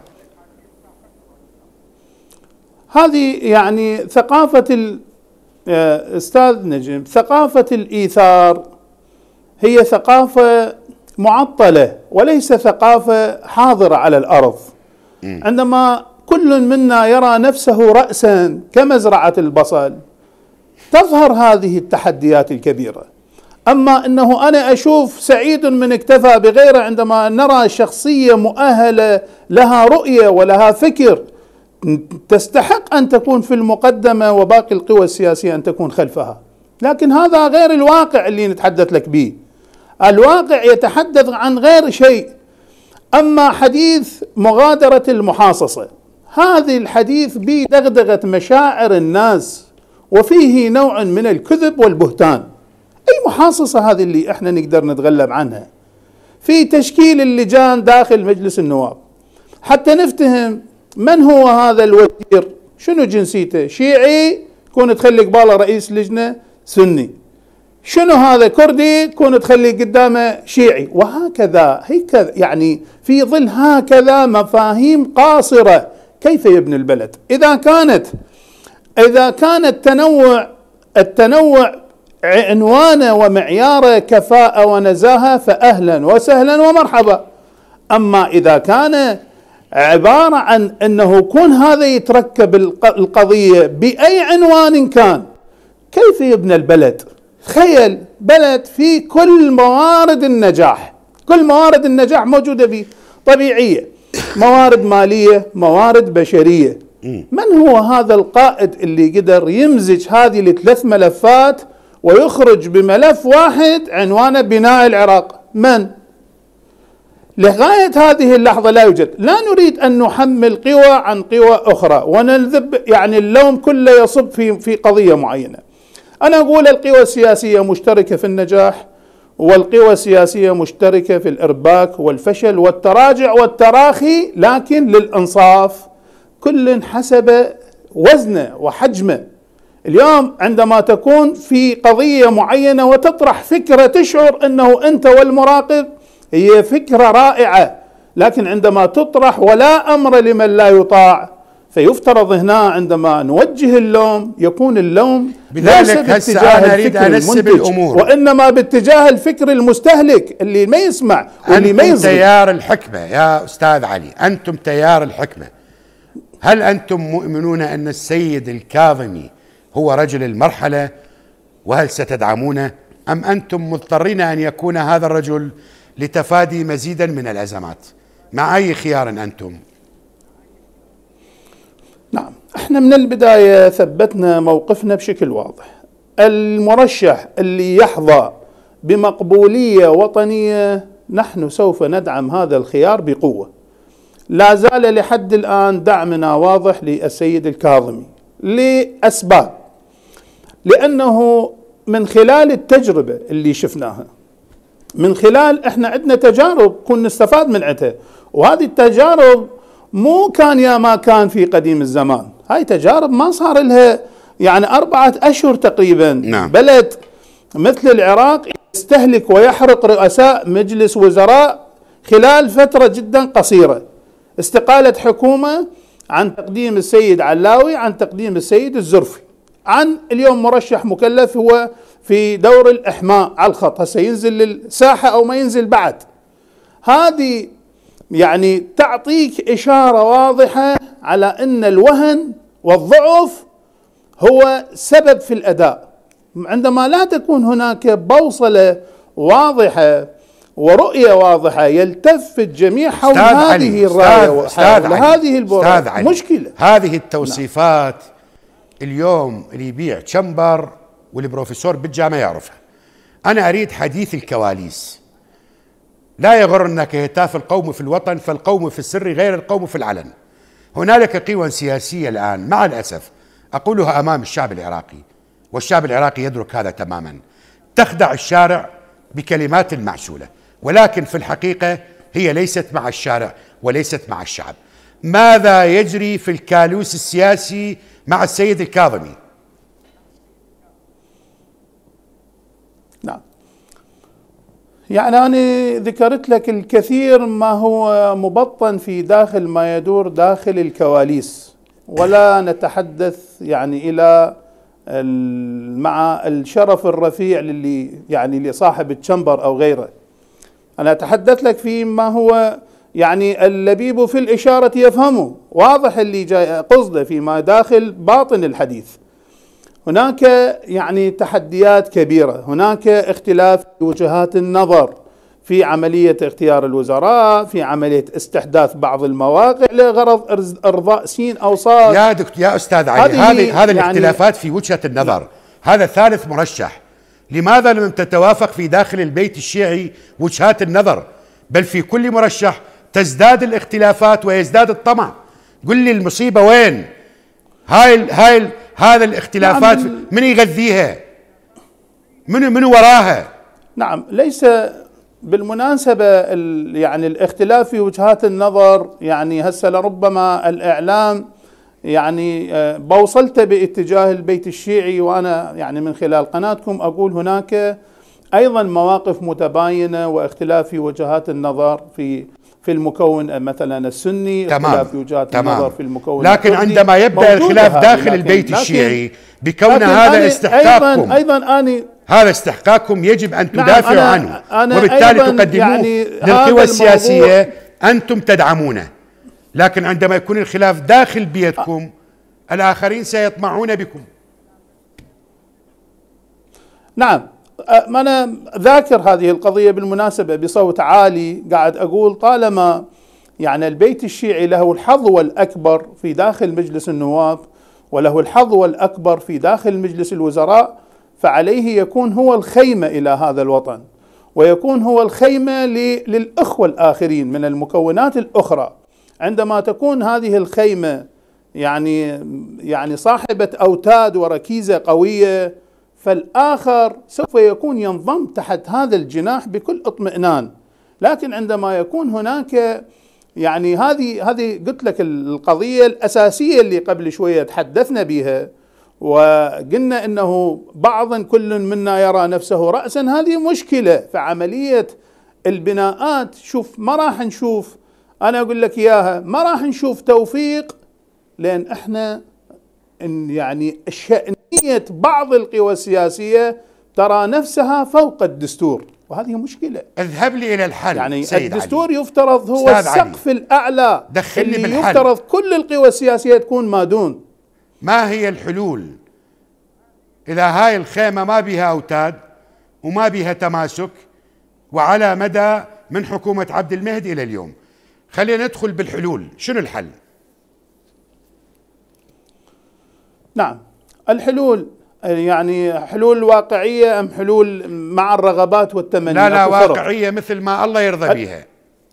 هذه يعني ثقافة أستاذ نجم، ثقافة الإيثار هي ثقافة معطلة وليس ثقافة حاضرة على الأرض. م. عندما كل منا يرى نفسه رأسا كمزرعة البصل تظهر هذه التحديات الكبيرة. أما أنه أنا أشوف سعيد من اكتفى بغيره عندما نرى شخصية مؤهلة لها رؤية ولها فكر تستحق أن تكون في المقدمة وباقي القوى السياسية أن تكون خلفها. لكن هذا غير الواقع اللي نتحدث لك به. الواقع يتحدث عن غير شيء. أما حديث مغادرة المحاصصة، هذه الحديث بدغدغة مشاعر الناس وفيه نوع من الكذب والبهتان. أي محاصصة هذه اللي احنا نقدر نتغلب عنها؟ في تشكيل اللجان داخل مجلس النواب حتى نفتهم من هو هذا الوزير، شنو جنسيته، شيعي كون تخلي قباله رئيس لجنة سني، شنو هذا كردي كون تخلي قدامه شيعي، وهكذا. هيك يعني في ظل هكذا مفاهيم قاصرة كيف يبني البلد؟ إذا كانت إذا كان التنوع التنوع عنوانه ومعياره كفاءة ونزاهة فأهلا وسهلا ومرحبا. أما إذا كان عبارة عن أنه كون هذا يتركب القضية بأي عنوان كان، كيف يبنى البلد؟ تخيل بلد في كل موارد النجاح، كل موارد النجاح موجودة فيه، طبيعية، موارد مالية، موارد بشرية. من هو هذا القائد اللي قدر يمزج هذه الثلاث ملفات ويخرج بملف واحد عنوانه بناء العراق؟ من؟ لغاية هذه اللحظة لا يوجد. لا نريد أن نحمل قوى عن قوى أخرى وننذب يعني اللوم كله يصب في في قضية معينة. أنا أقول القوى السياسية مشتركة في النجاح، والقوى السياسية مشتركة في الإرباك والفشل والتراجع والتراخي، لكن للإنصاف كل حسب وزنه وحجمه. اليوم عندما تكون في قضية معينة وتطرح فكرة تشعر أنه أنت والمراقب هي فكرة رائعة، لكن عندما تطرح ولا أمر لمن لا يطاع، فيفترض هنا عندما نوجه اللوم يكون اللوم ليس باتجاه الفكر المنتج وإنما باتجاه الفكر المستهلك اللي ما يسمع واللي ما يصغي. أنتم تيار الحكمة يا أستاذ علي، أنتم تيار الحكمة، هل أنتم مؤمنون أن السيد الكاظمي هو رجل المرحلة وهل ستدعمونه، أم أنتم مضطرين أن يكون هذا الرجل لتفادي مزيدا من الأزمات؟ مع أي خيار أنتم؟ نعم، احنا من البداية ثبتنا موقفنا بشكل واضح. المرشح اللي يحظى بمقبولية وطنية نحن سوف ندعم هذا الخيار بقوة. لا زال لحد الآن دعمنا واضح للسيد الكاظمي لأسباب، لأنه من خلال التجربة اللي شفناها، من خلال احنا عندنا تجارب كنا نستفاد من عندها، وهذه التجارب مو كان يا ما كان في قديم الزمان، هاي تجارب ما صار لها يعني أربعة أشهر تقريبا. نعم. بلد مثل العراق يستهلك ويحرق رؤساء مجلس وزراء خلال فترة جدا قصيرة، استقالة حكومة عن تقديم السيد علاوي، عن تقديم السيد الزرفي، عن اليوم مرشح مكلف هو في دور الإحماء على الخط، هسه ينزل للساحة أو ما ينزل بعد. هذه يعني تعطيك إشارة واضحة على أن الوهن والضعف هو سبب في الأداء. عندما لا تكون هناك بوصلة واضحة ورؤية واضحة يلتف الجميع حول هذه الراية وحول هذه البورة، مشكلة. هذه التوصيفات اليوم اللي يبيع تشمبر والبروفيسور بالجامعة يعرفها. أنا أريد حديث الكواليس. لا يغرنك هتاف القوم في الوطن فالقوم في السر غير القوم في العلن. هنالك قوى سياسية الآن مع الأسف أقولها أمام الشعب العراقي، والشعب العراقي يدرك هذا تماما، تخدع الشارع بكلمات معسولة، ولكن في الحقيقة هي ليست مع الشارع وليست مع الشعب. ماذا يجري في الكالوس السياسي مع السيد الكاظمي؟ نعم، يعني أنا ذكرت لك الكثير ما هو مبطن في داخل ما يدور داخل الكواليس، ولا نتحدث يعني إلى مع الشرف الرفيع للي يعني لصاحب التشمبر أو غيره. أنا أتحدث لك فيما هو يعني اللبيب في الإشارة يفهمه، واضح اللي جاي قصده فيما داخل باطن الحديث. هناك يعني تحديات كبيرة، هناك اختلاف في وجهات النظر في عملية اختيار الوزراء، في عملية استحداث بعض المواقع لغرض إرضاء سين أو صاد. يا دكتور يا أستاذ علي، هذه هذه الاختلافات في وجهة النظر، هذا ثالث مرشح، لماذا لم تتوافق في داخل البيت الشيعي وجهات النظر؟ بل في كل مرشح تزداد الاختلافات ويزداد الطمع. قل لي المصيبة وين؟ هاي هاي هذا الاختلافات نعم. من يغذيها؟ من من وراها؟ نعم، ليس بالمناسبة يعني الاختلاف في وجهات النظر، يعني هسه لربما الإعلام يعني بوصلته باتجاه البيت الشيعي، وأنا يعني من خلال قناتكم أقول هناك أيضا مواقف متباينة واختلاف في وجهات النظر في في المكون مثلا السني، تمام. اختلاف في وجهات تمام. النظر في المكون لكن عندما يبدأ الخلاف داخل البيت الشيعي بكون هذا استحقاقكم، أيضا, أيضا أنا هذا استحقاقكم يجب أن تدافعوا نعم عنه، أنا وبالتالي أيضاً تقدموه يعني للقوى السياسية أنتم تدعمونه، لكن عندما يكون الخلاف داخل بيتكم الآخرين سيطمعون بكم. نعم، ما أنا ذاكر هذه القضية بالمناسبة بصوت عالي، قاعد أقول طالما يعني البيت الشيعي له الحظوة الأكبر في داخل مجلس النواب وله الحظوة الأكبر في داخل مجلس الوزراء، فعليه يكون هو الخيمة إلى هذا الوطن، ويكون هو الخيمة للأخوة الآخرين من المكونات الأخرى. عندما تكون هذه الخيمة يعني يعني صاحبة أوتاد وركيزة قوية، فالآخر سوف يكون ينضم تحت هذا الجناح بكل اطمئنان. لكن عندما يكون هناك يعني هذه هذه قلت لك القضية الأساسية اللي قبل شوية تحدثنا بها، وقلنا أنه بعضا كل منا يرى نفسه رأسا، هذه مشكلة في عملية البناءات. شوف، ما راح نشوف، أنا أقول لك إياها، ما راح نشوف توفيق، لأن إحنا إن يعني شأنية بعض القوى السياسية ترى نفسها فوق الدستور، وهذه مشكلة. اذهب لي إلى الحل. يعني سيد الدستور علي. يفترض هو السقف علي. الأعلى دخلني اللي بالحل. يفترض كل القوى السياسية تكون ما دون. ما هي الحلول إذا هاي الخيمة ما بها أوتاد وما بها تماسك، وعلى مدى من حكومة عبد المهدي إلى اليوم؟ خلينا ندخل بالحلول. شنو الحل؟ نعم، الحلول يعني حلول واقعية أم حلول مع الرغبات والتمنيات؟ لا لا، واقعية مثل ما الله يرضى بها.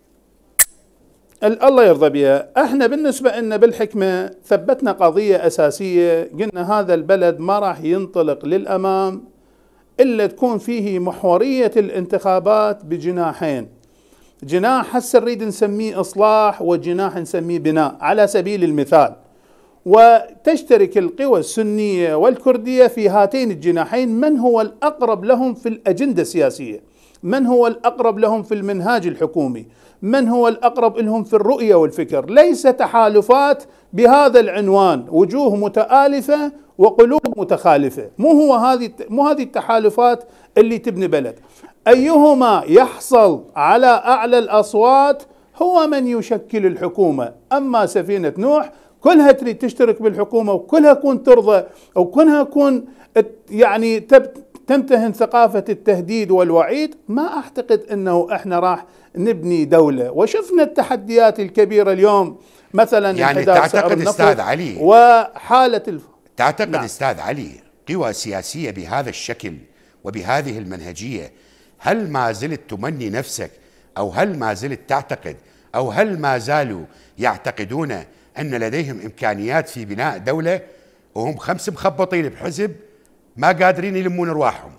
الله يرضى بها. احنا بالنسبة لنا بالحكمة ثبتنا قضية أساسية، قلنا هذا البلد ما راح ينطلق للأمام إلا تكون فيه محورية الانتخابات بجناحين، جناح هسه نريد نسميه إصلاح وجناح نسميه بناء على سبيل المثال، وتشترك القوى السنية والكردية في هاتين الجناحين. من هو الأقرب لهم في الأجندة السياسية؟ من هو الأقرب لهم في المنهاج الحكومي؟ من هو الأقرب لهم في الرؤية والفكر؟ ليس تحالفات بهذا العنوان، وجوه متآلفة وقلوب متخالفة. مو هو هذه مو هذه التحالفات اللي تبني بلد. أيهما يحصل على أعلى الأصوات هو من يشكل الحكومة. أما سفينة نوح كلها تريد تشترك بالحكومة، وكلها كون ترضى، أو كلها كون يعني تمتهن ثقافة التهديد والوعيد، ما أعتقد أنه إحنا راح نبني دولة. وشفنا التحديات الكبيرة اليوم، مثلا يعني تعتقد أستاذ علي وحالة الف... تعتقد نعم. أستاذ علي قوى سياسية بهذا الشكل وبهذه المنهجية، هل ما زلت تمني نفسك، أو هل ما زلت تعتقد، أو هل ما زالوا يعتقدون أن لديهم إمكانيات في بناء دولة وهم خمس مخبطين بحزب ما قادرين يلمون أرواحهم؟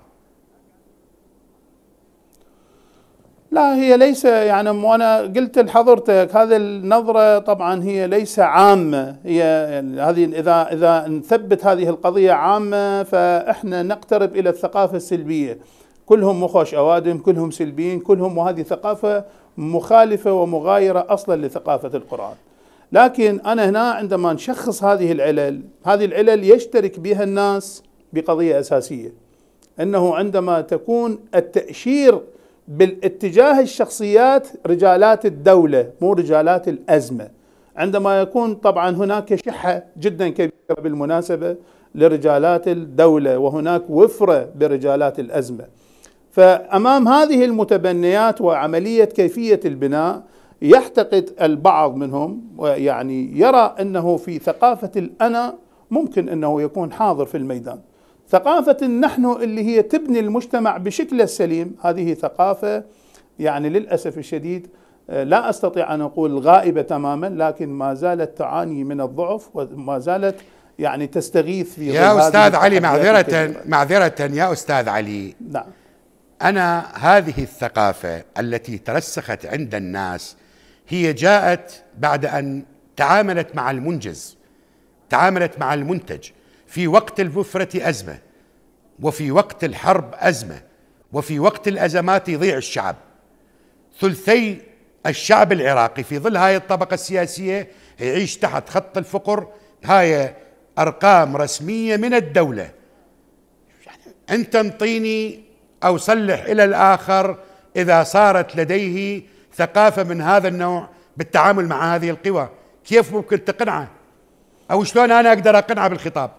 لا، هي ليس يعني، وأنا قلت لحضرتك هذه النظرة طبعا هي ليس عامة. هي هذه إذا إذا نثبت هذه القضية عامة فإحنا نقترب إلى الثقافة السلبية، كلهم مخوش أوادم، كلهم سلبيين، كلهم، وهذه ثقافة مخالفة ومغايرة أصلا لثقافة القرآن. لكن أنا هنا عندما نشخص هذه العلل، هذه العلل يشترك بها الناس بقضية أساسية، أنه عندما تكون التأشير بالاتجاه الشخصيات رجالات الدولة مو رجالات الأزمة، عندما يكون طبعا هناك شحة جدا كبيرة بالمناسبة لرجالات الدولة، وهناك وفرة برجالات الأزمة. فأمام هذه المتبنيات وعملية كيفية البناء، يعتقد البعض منهم ويعني يرى أنه في ثقافة الأنا ممكن أنه يكون حاضر في الميدان. ثقافة النحن اللي هي تبني المجتمع بشكله السليم، هذه ثقافة يعني للأسف الشديد لا أستطيع أن أقول غائبة تماما، لكن ما زالت تعاني من الضعف، وما زالت يعني تستغيث في يا أستاذ علي. معذرة معذرة يا أستاذ علي، نعم، أنا هذه الثقافة التي ترسخت عند الناس هي جاءت بعد أن تعاملت مع المنجز، تعاملت مع المنتج. في وقت الوفرة أزمة، وفي وقت الحرب أزمة، وفي وقت الأزمات يضيع الشعب. ثلثي الشعب العراقي في ظل هاي الطبقة السياسية يعيش تحت خط الفقر. هاي أرقام رسمية من الدولة. أنت انطيني أو صلح إلى الآخر إذا صارت لديه ثقافة من هذا النوع بالتعامل مع هذه القوى؟ كيف ممكن تقنعه؟ أو شلون أنا أقدر أقنعه بالخطاب؟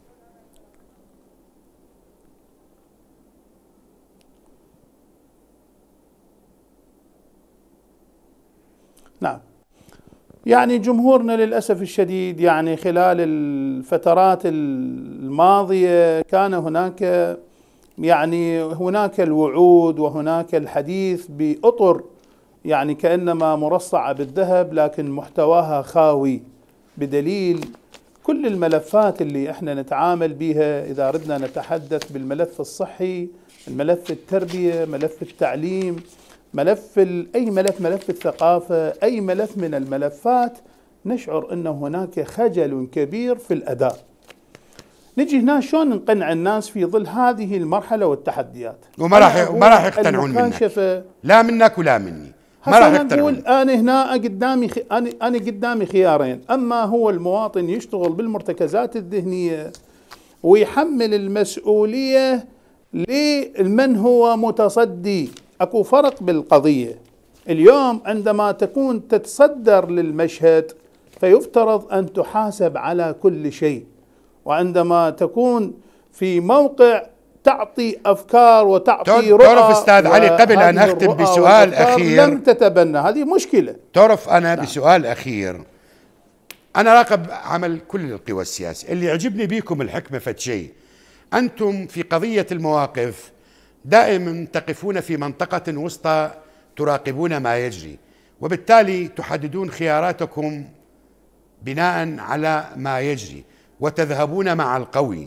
نعم، يعني جمهورنا للأسف الشديد يعني خلال الفترات الماضية كان هناك يعني هناك الوعود وهناك الحديث بأطر يعني كأنما مرصعة بالذهب لكن محتواها خاوي، بدليل كل الملفات اللي احنا نتعامل بها. إذا أردنا نتحدث بالملف الصحي، الملف التربية، ملف التعليم، ملف أي ملف، ملف الثقافة، أي ملف من الملفات، نشعر أن هناك خجل كبير في الأداء. نجي هنا شلون نقنع الناس في ظل هذه المرحلة والتحديات؟ وما راح وما راح يقتنعون منك، لا منك ولا مني، ما راح يقتنعون. أنا هنا قدامي خ... أنا أنا قدامي خيارين، أما هو المواطن يشتغل بالمرتكزات الذهنية ويحمل المسؤولية لمن هو متصدي. أكو فرق بالقضية. اليوم عندما تكون تتصدر للمشهد فيفترض أن تحاسب على كل شيء، وعندما تكون في موقع تعطي أفكار وتعطي رؤى. تعرف أستاذ علي، قبل أن أختم بسؤال أخير لم تتبنى، هذه مشكلة. تعرف أنا نعم. بسؤال أخير، أنا راقب عمل كل القوى السياسية، اللي يعجبني بيكم الحكمة فد شيء، أنتم في قضية المواقف دائما تقفون في منطقة وسطى تراقبون ما يجري، وبالتالي تحددون خياراتكم بناء على ما يجري وتذهبون مع القوي.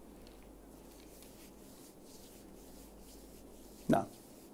نعم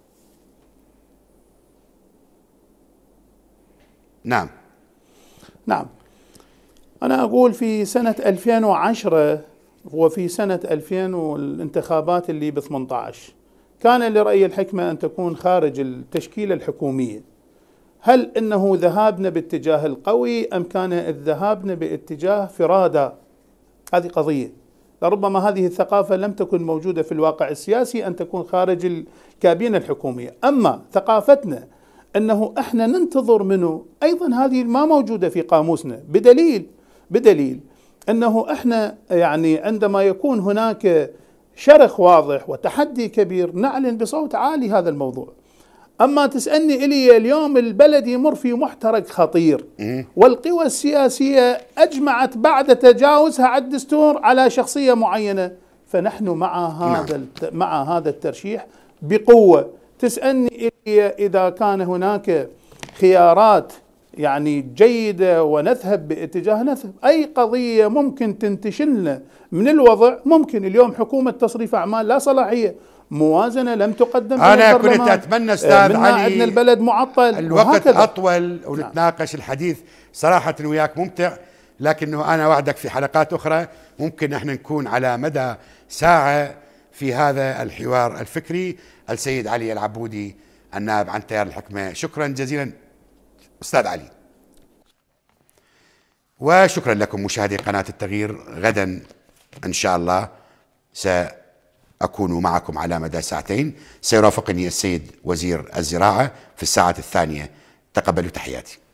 نعم نعم أنا أقول في سنة ألفين وعشرة وفي سنة ألفين والانتخابات اللي ب ثمانية عشر كان لرأي الحكمة أن تكون خارج التشكيلة الحكومية. هل إنه ذهابنا باتجاه القوي أم كان ذهابنا باتجاه فرادى؟ هذه قضية. لربما هذه الثقافة لم تكن موجودة في الواقع السياسي أن تكون خارج الكابينة الحكومية. أما ثقافتنا أنه إحنا ننتظر منه، أيضا هذه ما موجودة في قاموسنا، بدليل بدليل أنه إحنا يعني عندما يكون هناك شرخ واضح وتحدي كبير نعلن بصوت عالي هذا الموضوع. أما تسألني إلي اليوم البلد يمر في محترق خطير، والقوى السياسية أجمعت بعد تجاوزها على الدستور على شخصية معينة، فنحن مع هذا مع هذا الترشيح بقوة. تسألني إلي إذا كان هناك خيارات يعني جيدة ونذهب باتجاه نذهب، أي قضية ممكن تنتشلنا من الوضع ممكن. اليوم حكومة تصريف أعمال لا صلاحية، موازنة لم تقدم. أنا كنت أتمنى أستاذ علي أن البلد معطل، الوقت وهكذا. أطول ونتناقش. نعم. الحديث صراحة وياك ممتع، لكنه أنا وعدك في حلقات أخرى ممكن نحن نكون على مدى ساعة في هذا الحوار الفكري. السيد علي العبودي النائب عن تيار الحكمة، شكرا جزيلا أستاذ علي، وشكرا لكم مشاهدي قناة التغيير. غدا إن شاء الله سأكون معكم على مدى ساعتين، سيرافقني السيد وزير الزراعة في الساعة الثانية. تقبلوا تحياتي.